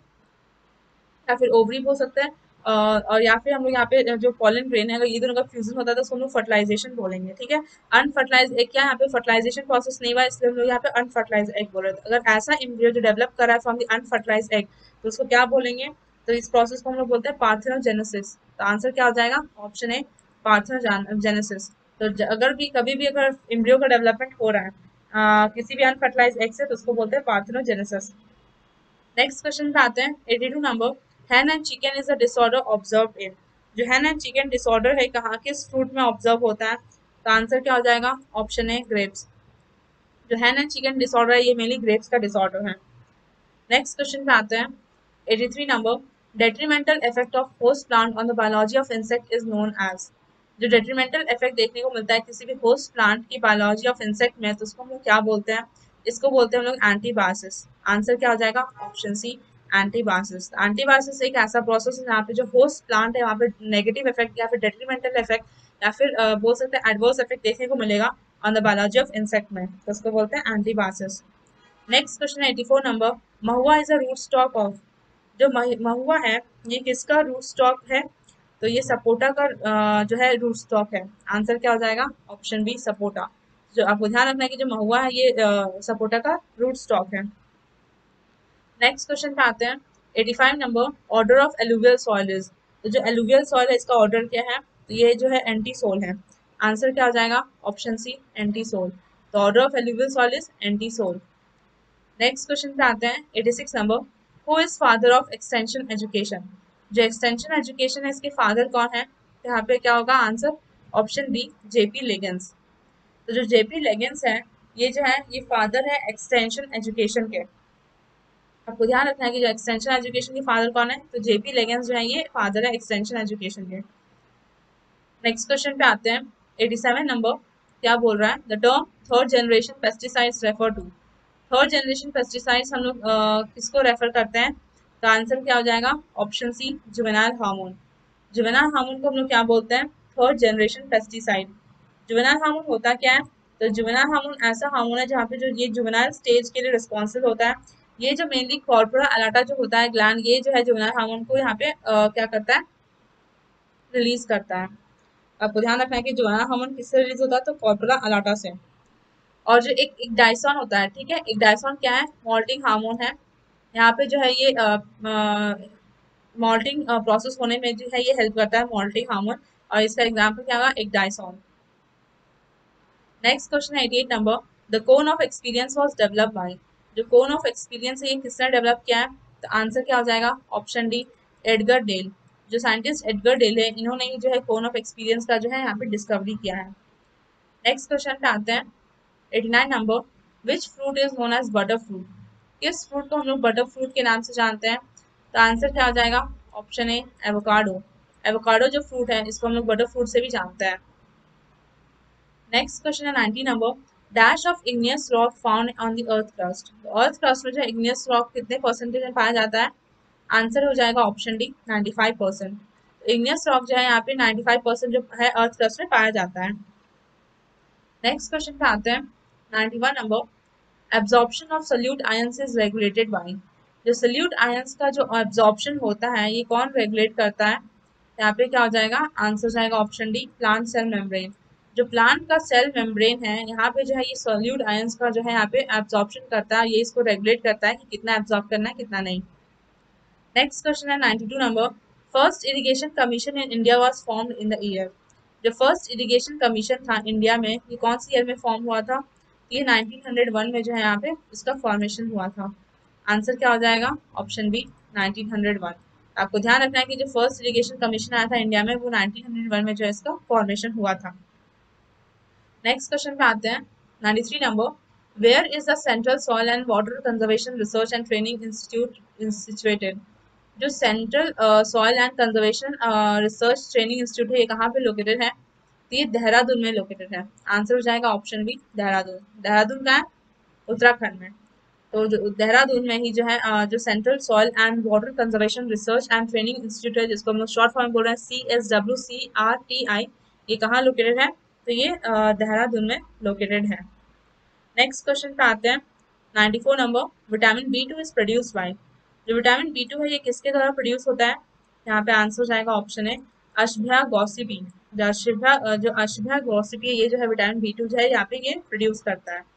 [SPEAKER 1] या फिर ओवरी हो सकता है, अ, और या फिर हम लोग यहाँ पे जो पॉलन ग्रेन है अगर ये दोनों का फ्यूजन होता है तो उसको हम लोग फर्टिलाइजेशन बोलेंगे, ठीक है। अनफर्टिलाइज एग क्या है, यहाँ पे फर्टिलाइजेशन प्रोसेस नहीं हुआ इसलिए हम लोग यहाँ पे अनफर्टिलाइज एग बोल रहे हैं। अगर ऐसा एम्ब्रियो जो डेवलप कर रहा है फ्रॉम द अनफर्टिलाइज एग तो उसको क्या बोलेंगे, तो इस प्रोसेस को हम लोग बोलते हैं पार्थेनोजेनेसिस। तो आंसर क्या हो जाएगा, ऑप्शन ए पार्थेनोजेनेसिस। तो ज- अगर भी कभी भी अगर एम्ब्रियो का डेवलपमेंट हो रहा है अ, किसी भी अनफर्टिलाइज एग से तो उसको बोलते हैं पार्थेनोजेनेसिस। नेक्स्ट क्वेश्चन पे आते हैं, eighty two number, hen and chicken is a disorder observe in. जो हैन एंड चिकन डिसऑर्डर है कहाँ किस फ्रूट में ऑब्जर्व होता है, तो आंसर क्या हो जाएगा, ऑप्शन ए ग्रेप्स। जो हैन एंड चिकन डिसऑर्डर है ये मेनली ग्रेप्स का डिसऑर्डर है। नेक्स्ट क्वेश्चन पे आते हैं, eighty three number, detrimental effect of host plant on the biology of insect is known as. जो डेट्रीमेंटल इफेक्ट देखने को मिलता है किसी भी होस्ट प्लांट की बायोलॉजी ऑफ इंसेक्ट में तो उसको हम लोग क्या बोलते हैं, इसको बोलते हैं हम लोग एंटीबायोसिस। आंसर क्या हो जाएगा, ऑप्शन सी एंटीबायोसिस। एंटीबायोसिस एक ऐसा प्रोसेस है जहाँ पे जो होस्ट प्लांट है वहाँ पे नेगेटिव इफेक्ट या फिर डेट्रीमेंटल इफेक्ट या फिर अ, बोल सकते हैं एडवर्स इफेक्ट देखने को मिलेगा on the biology of insect में, तो उसको बोलते हैं एंटीबायोसिस। नेक्स्ट क्वेश्चन है eighty four number, mahua is a root stock of. जो मह- महुआ है ये किसका रूट स्टॉक है, तो ये सपोटा का अ, जो है रूट स्टॉक है। आंसर क्या हो जाएगा, ऑप्शन बी सपोटा। जो आपको ध्यान रखना है कि जो महुआ है ये अ, सपोटा का रूट स्टॉक है। नेक्स्ट क्वेश्चन पे आते हैं, eighty five number, order of alluvial soil is. तो जो एलुवियल सॉइल है इसका ऑर्डर क्या है, तो ये जो है एंटी सोल है। आंसर क्या हो जाएगा, ऑप्शन सी एंटी सोल। तो order of alluvial soil is entisol. Next question पे आते हैं, eighty six number, who is father of extension education. जो एक्सटेंशन एजुकेशन है इसके फादर कौन है, तो यहाँ पे क्या होगा answer, option B J P Leagans. तो जो जेपी लेगेंस है ये जो है ये फादर है एक्सटेंशन एजुकेशन के। आपको ध्यान रखना है कि जो एक्सटेंशन एजुकेशन के फादर कौन है, तो जेपी लेगेंस जो है ये फादर है एक्सटेंशन एजुकेशन के। नेक्स्ट क्वेश्चन पे आते हैं, एटी सेवन नंबर, क्या बोल रहा है, the term third generation pesticides refer to. Third generation pesticides हम लोग अ, किसको रेफर करते हैं, तो आंसर क्या हो जाएगा, option C juvenile hormone. Juvenile hormone को हम लोग क्या बोलते हैं, third generation pesticide. Juvenile hormone होता क्या है, तो जुवेनाइल हार्मोन ऐसा हार्मोन है जहाँ पे जो ये जुवेनाइल स्टेज के लिए रिस्पॉन्सिबल होता है। ये जो मेनली कॉर्पोरा अलाटा जो होता है ग्लैंड, ये जो है जुवेनाइल हार्मोन को यहाँ पे अ, क्या करता है, रिलीज करता है। आपको ध्यान रखना है कि जुवेनाइल हार्मोन किससे रिलीज होता है, तो कॉर्पोरा अलाटा से। और जो एक एक डायसॉन होता है, ठीक है, एक डायसॉन क्या है, मॉल्टिंग हार्मोन है। यहाँ पे जो है ये मॉल्टिंग प्रोसेस होने में जो है ये हेल्प करता है मॉल्टिंग हार्मोन, और इसका एग्जाम्पल क्या होगा, एक डायसॉन। नेक्स्ट क्वेश्चन है eighty eight number, the cone of experience was developed by. जो कोन ऑफ एक्सपीरियंस है ये किसने डेवलप किया है, तो आंसर क्या हो जाएगा, ऑप्शन डी एडगर डेल। जो साइंटिस्ट एडगर डेल है इन्होंने ही जो है कोन ऑफ एक्सपीरियंस का जो है यहाँ पे डिस्कवरी किया है। नेक्स्ट क्वेश्चन पे आते हैं, eighty nine number, which fruit is known as butter fruit. किस फ्रूट को हम लोग बटर फ्रूट के नाम से जानते हैं, तो आंसर क्या हो जाएगा, ऑप्शन ए एवोकाडो। एवोकाडो जो फ्रूट है इसको हम लोग बटर फ्रूट से भी जानते हैं। नेक्स्ट क्वेश्चन है ninety number, dash of igneous rock found on the earth crust. Earth crust में जो इग्नियस रॉक कितने परसेंटेज में पाया जाता है, आंसर हो जाएगा option D ninety five percent. Igneous rock जो है यहाँ पे नाइन्टी फाइव परसेंट जो है अर्थ क्रस्ट में पाया जाता है। नेक्स्ट क्वेश्चन पे आते हैं, ninety one number, absorption of solute ions is regulated by. जो सल्यूट आयंस का जो एब्जॉर्प्शन होता है ये कौन रेगुलेट करता है, यहाँ पे क्या हो जाएगा, आंसर जाएगा option D plant cell membrane. जो प्लांट का सेल मेम्ब्रेन है यहाँ पे जो है ये सॉल्यूट आयंस का जो है यहाँ पे एब्जॉर्प्शन करता है, ये इसको रेगुलेट करता है कि कितना एब्जॉर्ब करना है कितना नहीं। नेक्स्ट क्वेश्चन है ninety two number, first irrigation commission in India was formed in the year. जो फर्स्ट इरिगेशन कमीशन था इंडिया में ये कौन सी ईयर में फॉर्म हुआ था, ये नाइनटीन हंड्रेड वन में जो है यहाँ पे इसका फॉर्मेशन हुआ था। आंसर क्या हो जाएगा, option B nineteen hundred one. आपको ध्यान रखना है कि जो फर्स्ट इरिगेशन कमीशन आया था इंडिया में वो नाइनटीन हंड्रेड वन में जो है इसका फॉर्मेशन हुआ था। नेक्स्ट क्वेश्चन पे आते हैं, ninety three number, where is the central soil and water conservation research and training institute situated. जो central soil and conservation research training institute है ये कहाँ पे लोकेटेड है, तो ये देहरादून में लोकेटेड है। आंसर हो जाएगा ऑप्शन बी देहरादून। देहरादून का है, उत्तराखंड में। तो जो देहरादून में ही जो है अ, जो central soil and water conservation research and training institute है जिसको हम लोग शॉर्ट फॉर्म बोल रहे हैं C S W C R T I, ये कहाँ लोकेटेड है? तो ये अ, देहरादून में लोकेटेड है। नेक्स्ट क्वेश्चन पे आते हैं। Ninety four number, vitamin B two is produce by. जो विटामिन बी टू है ये किसके द्वारा प्रोड्यूस होता है? यहाँ पे आंसर हो जाएगा ऑप्शन है अशभ्या गॉसिपी। जो अशभ्या अ, जो अशभ्या गॉसिपी है ये जो है विटामिन बी टू जो है यहाँ पे ये प्रोड्यूस करता है।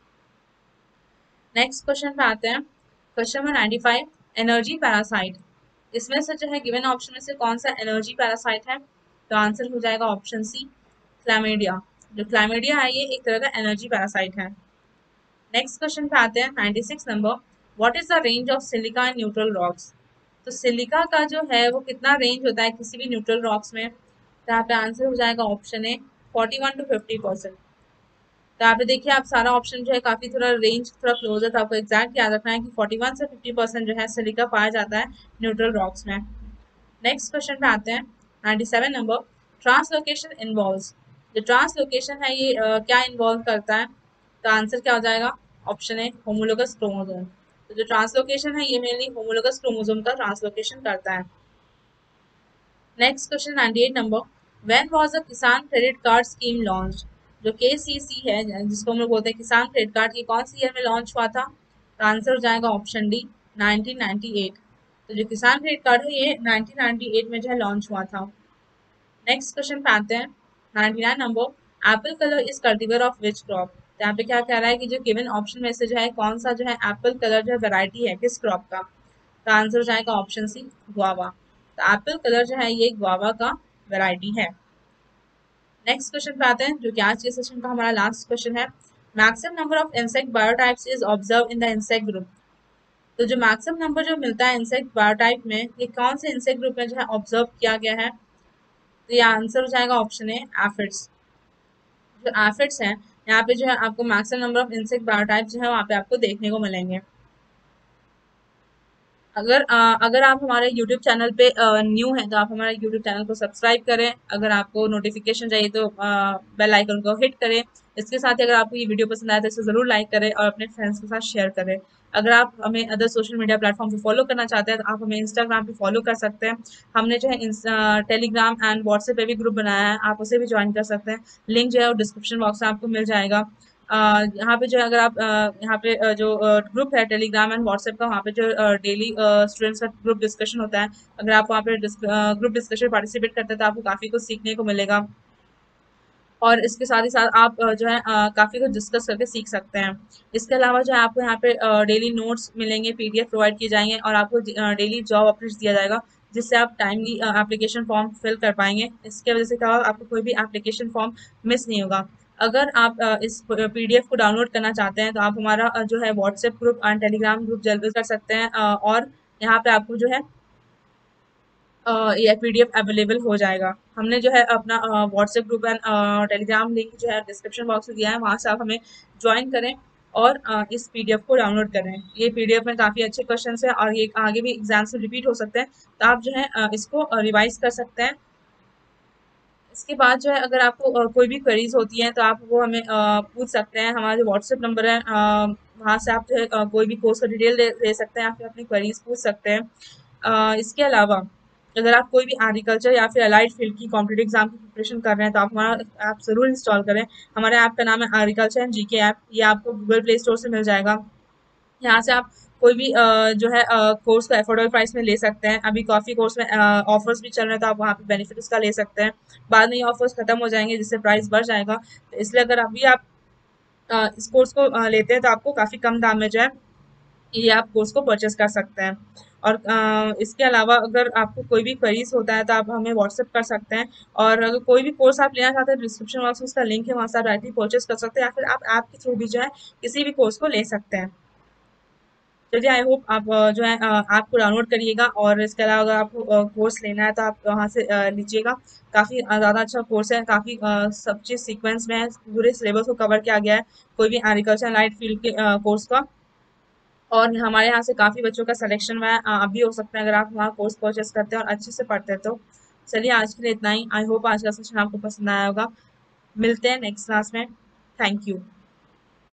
[SPEAKER 1] नेक्स्ट क्वेश्चन पे आते हैं। Question number ninety five, energy parasite. इसमें से जो है गिवन ऑप्शन में से कौन सा एनर्जी पैरासाइट है? तो आंसर हो जाएगा ऑप्शन सी, क्लैमिडिया। जो क्लैमिडिया है ये एक तरह का एनर्जी पैरासाइट है। नेक्स्ट क्वेश्चन पे आते हैं। Ninety six number, what is the range of silica in neutral rocks. तो सिलिका का जो है वो कितना रेंज होता है किसी भी न्यूट्रल रॉक्स में? तो यहाँ पे आंसर हो जाएगा option A, forty one to fifty percent. तो यहाँ पे देखिए आप सारा ऑप्शन जो है काफी थोड़ा रेंज थोड़ा क्लोज है, तो आपको एग्जैक्ट याद रखना है कि फोर्टी वन से फिफ्टी परसेंट जो है सिलिका पाया जाता है न्यूट्रल रॉक्स में। नेक्स्ट क्वेश्चन पे आते हैं। Ninety seven number, translocation involves. जो ट्रांसलोकेशन है ये अ, क्या इन्वॉल्व करता है? तो आंसर क्या हो जाएगा? ऑप्शन है होमोलोगस क्रोमोसोम। तो जो ट्रांसलोकेशन है ये मेनली होमोलोगस क्रोमोसोम का ट्रांसलोकेशन करता है। Next question ninety eight number, when was the Kisan credit card scheme launch. जो केसीसी है जिसको हम लोग बोलते हैं किसान क्रेडिट कार्ड, ये कौन सी ईयर में लॉन्च हुआ था? तो आंसर हो जाएगा option D, nineteen ninety eight. तो जो किसान क्रेडिट कार्ड है ये नाइन्टीन नाइन्टी एट में जो है लॉन्च हुआ था। नेक्स्ट क्वेश्चन पे आते हैं। Ninety nine number, apple colour is cultivator of which crop. तो यहाँ पे क्या कह रहा है कि जो गिवन ऑप्शन में से जो है कौन सा जो है एप्पल कलर जो है वैरायटी है किस क्रॉप का? तो आंसर हो जाएगा ऑप्शन सी, गुआवा। तो एप्पल कलर जो है ये गुआवा का वैरायटी है। नेक्स्ट क्वेश्चन पे आते हैं जो कि आज के सेशन का हमारा लास्ट क्वेश्चन है। Maximum number of insect biotypes is observe in the insect group. तो जो मैक्सिमम नंबर जो मिलता है इंसेक्ट बायोटाइप में ये कौन से इंसेक्ट ग्रुप में जो है ऑब्जर्व किया गया है? तो ये आंसर हो जाएगा ऑप्शन है एफिड्स। जो एफिड्स हैं यहाँ पे जो है आपको maximum number of insect biotype जो है वहाँ पे आपको देखने को मिलेंगे। अगर अ, अगर आप हमारे यूट्यूब चैनल पे न्यू हैं तो आप हमारे यूट्यूब चैनल को सब्सक्राइब करें। अगर आपको नोटिफिकेशन चाहिए तो बेल आइकन को हिट करें। इसके साथ ही अगर आपको ये वीडियो पसंद आए तो इसे ज़रूर लाइक करें और अपने फ्रेंड्स के साथ शेयर करें। अगर आप हमें अदर सोशल मीडिया प्लेटफॉर्म पे फॉलो करना चाहते हैं तो आप हमें इंस्टाग्राम पे फॉलो कर सकते हैं। हमने जो है टेलीग्राम एंड व्हाट्सएप पे भी ग्रुप बनाया है, आप उसे भी ज्वाइन कर सकते हैं। लिंक जो है वो डिस्क्रिप्शन बॉक्स में आपको मिल जाएगा। अ, यहाँ पे जो है अगर आप अ, यहाँ पे अ, जो ग्रुप है टेलीग्राम एंड व्हाट्सएप का, वहाँ पे जो डेली स्टूडेंट्स का ग्रुप डिस्कशन होता है, अगर आप वहाँ पे ग्रुप डिस्कशन पार्टिसिपेट करते हैं तो आपको काफ़ी कुछ सीखने को मिलेगा। और इसके साथ ही साथ आप अ, जो है अ, काफ़ी कुछ डिस्कस करके सीख सकते हैं। इसके अलावा जो है आपको यहाँ पे डेली नोट्स मिलेंगे, पीडीएफ प्रोवाइड किए जाएंगे और आपको डेली जॉब अपडेट्स दिया जाएगा जिससे आप टाइमली एप्लीकेशन फॉर्म फिल कर पाएंगे। इसके वजह से क्या होगा, आपको कोई भी एप्लीकेशन फॉर्म मिस नहीं होगा। अगर आप अ, इस पीडीएफ को डाउनलोड करना चाहते हैं तो आप हमारा अ, जो है WhatsApp group and Telegram group जल्दी कर सकते हैं अ, और यहाँ पे आपको जो है अ, ये पीडीएफ अवेलेबल हो जाएगा। हमने जो है अपना WhatsApp group and Telegram link जो है डिस्क्रिप्शन बॉक्स में दिया है, वहाँ से आप हमें ज्वाइन करें और अ, इस पीडीएफ को डाउनलोड करें। ये पीडीएफ में काफ़ी अच्छे क्वेश्चन है और ये आगे भी एग्जाम्स में रिपीट हो सकते हैं, तो आप जो है अ, इसको रिवाइज कर सकते हैं। इसके बाद जो है अगर आपको अ, कोई भी क्वेरीज होती हैं तो आप वो हमें अ, पूछ सकते हैं। हमारा जो व्हाट्सएप नंबर है अ, वहाँ से आप जो है अ, कोई भी कोर्स का डिटेल दे, दे सकते हैं या फिर अपनी क्वेरीज पूछ सकते हैं। अ, इसके अलावा अगर आप कोई भी एग्रीकल्चर या फिर अलाइड फील्ड की कॉम्पिटेटिव एग्जाम की प्रिपरेशन कर रहे हैं तो आप हमारा ऐप ज़रूर इंस्टॉल करें। हमारे ऐप का नाम है एग्रीकल्चर एंड जीके ऐप। ये आपको गूगल प्ले स्टोर से मिल जाएगा। यहाँ से आप कोई भी अ, जो है कोर्स को अफोर्डेबल प्राइस में ले सकते हैं। अभी काफ़ी कोर्स में ऑफर्स भी चल रहे हैं तो आप वहाँ पे बेनिफिट उसका ले सकते हैं। बाद में ये ऑफर्स खत्म हो जाएंगे जिससे प्राइस बढ़ जाएगा, तो इसलिए अगर अभी आप अ, इस कोर्स को अ, लेते हैं तो आपको काफ़ी कम दाम में जो है ये आप कोर्स को परचेस कर सकते हैं। और अ, इसके अलावा अगर आपको कोई भी क्वेरीज होता है तो आप हमें व्हाट्सएप कर सकते हैं। और अगर कोई भी कोर्स आप लेना चाहते हैं डिस्क्रिप्शन बॉक्स में उसका लिंक है, वहाँ से आप डायरेक्टली परचेस कर सकते हैं या फिर आप ऐप के थ्रू भी जो है किसी भी कोर्स को ले सकते हैं। चलिए आई होप आप अ, जो है ऐप को डाउनलोड करिएगा और इसके अलावा अगर आपको कोर्स लेना है तो आप वहाँ से अ, लीजिएगा। काफ़ी ज़्यादा अच्छा कोर्स है, काफ़ी सब चीज़ सीक्वेंस में है, पूरे सिलेबस को कवर किया गया है कोई भी एग्रीकल्चर लाइट फील्ड के कोर्स का। और हमारे यहाँ से काफ़ी बच्चों का सिलेक्शन हुआ है, अ, अभी हो सकता है अगर आप वहाँ कोर्स परचेस करते हैं और अच्छे से पढ़ते हैं तो। चलिए आज के लिए इतना ही। आई होप आज का सेशन आपको पसंद आया होगा। मिलते हैं नेक्स्ट क्लास में। Thank you.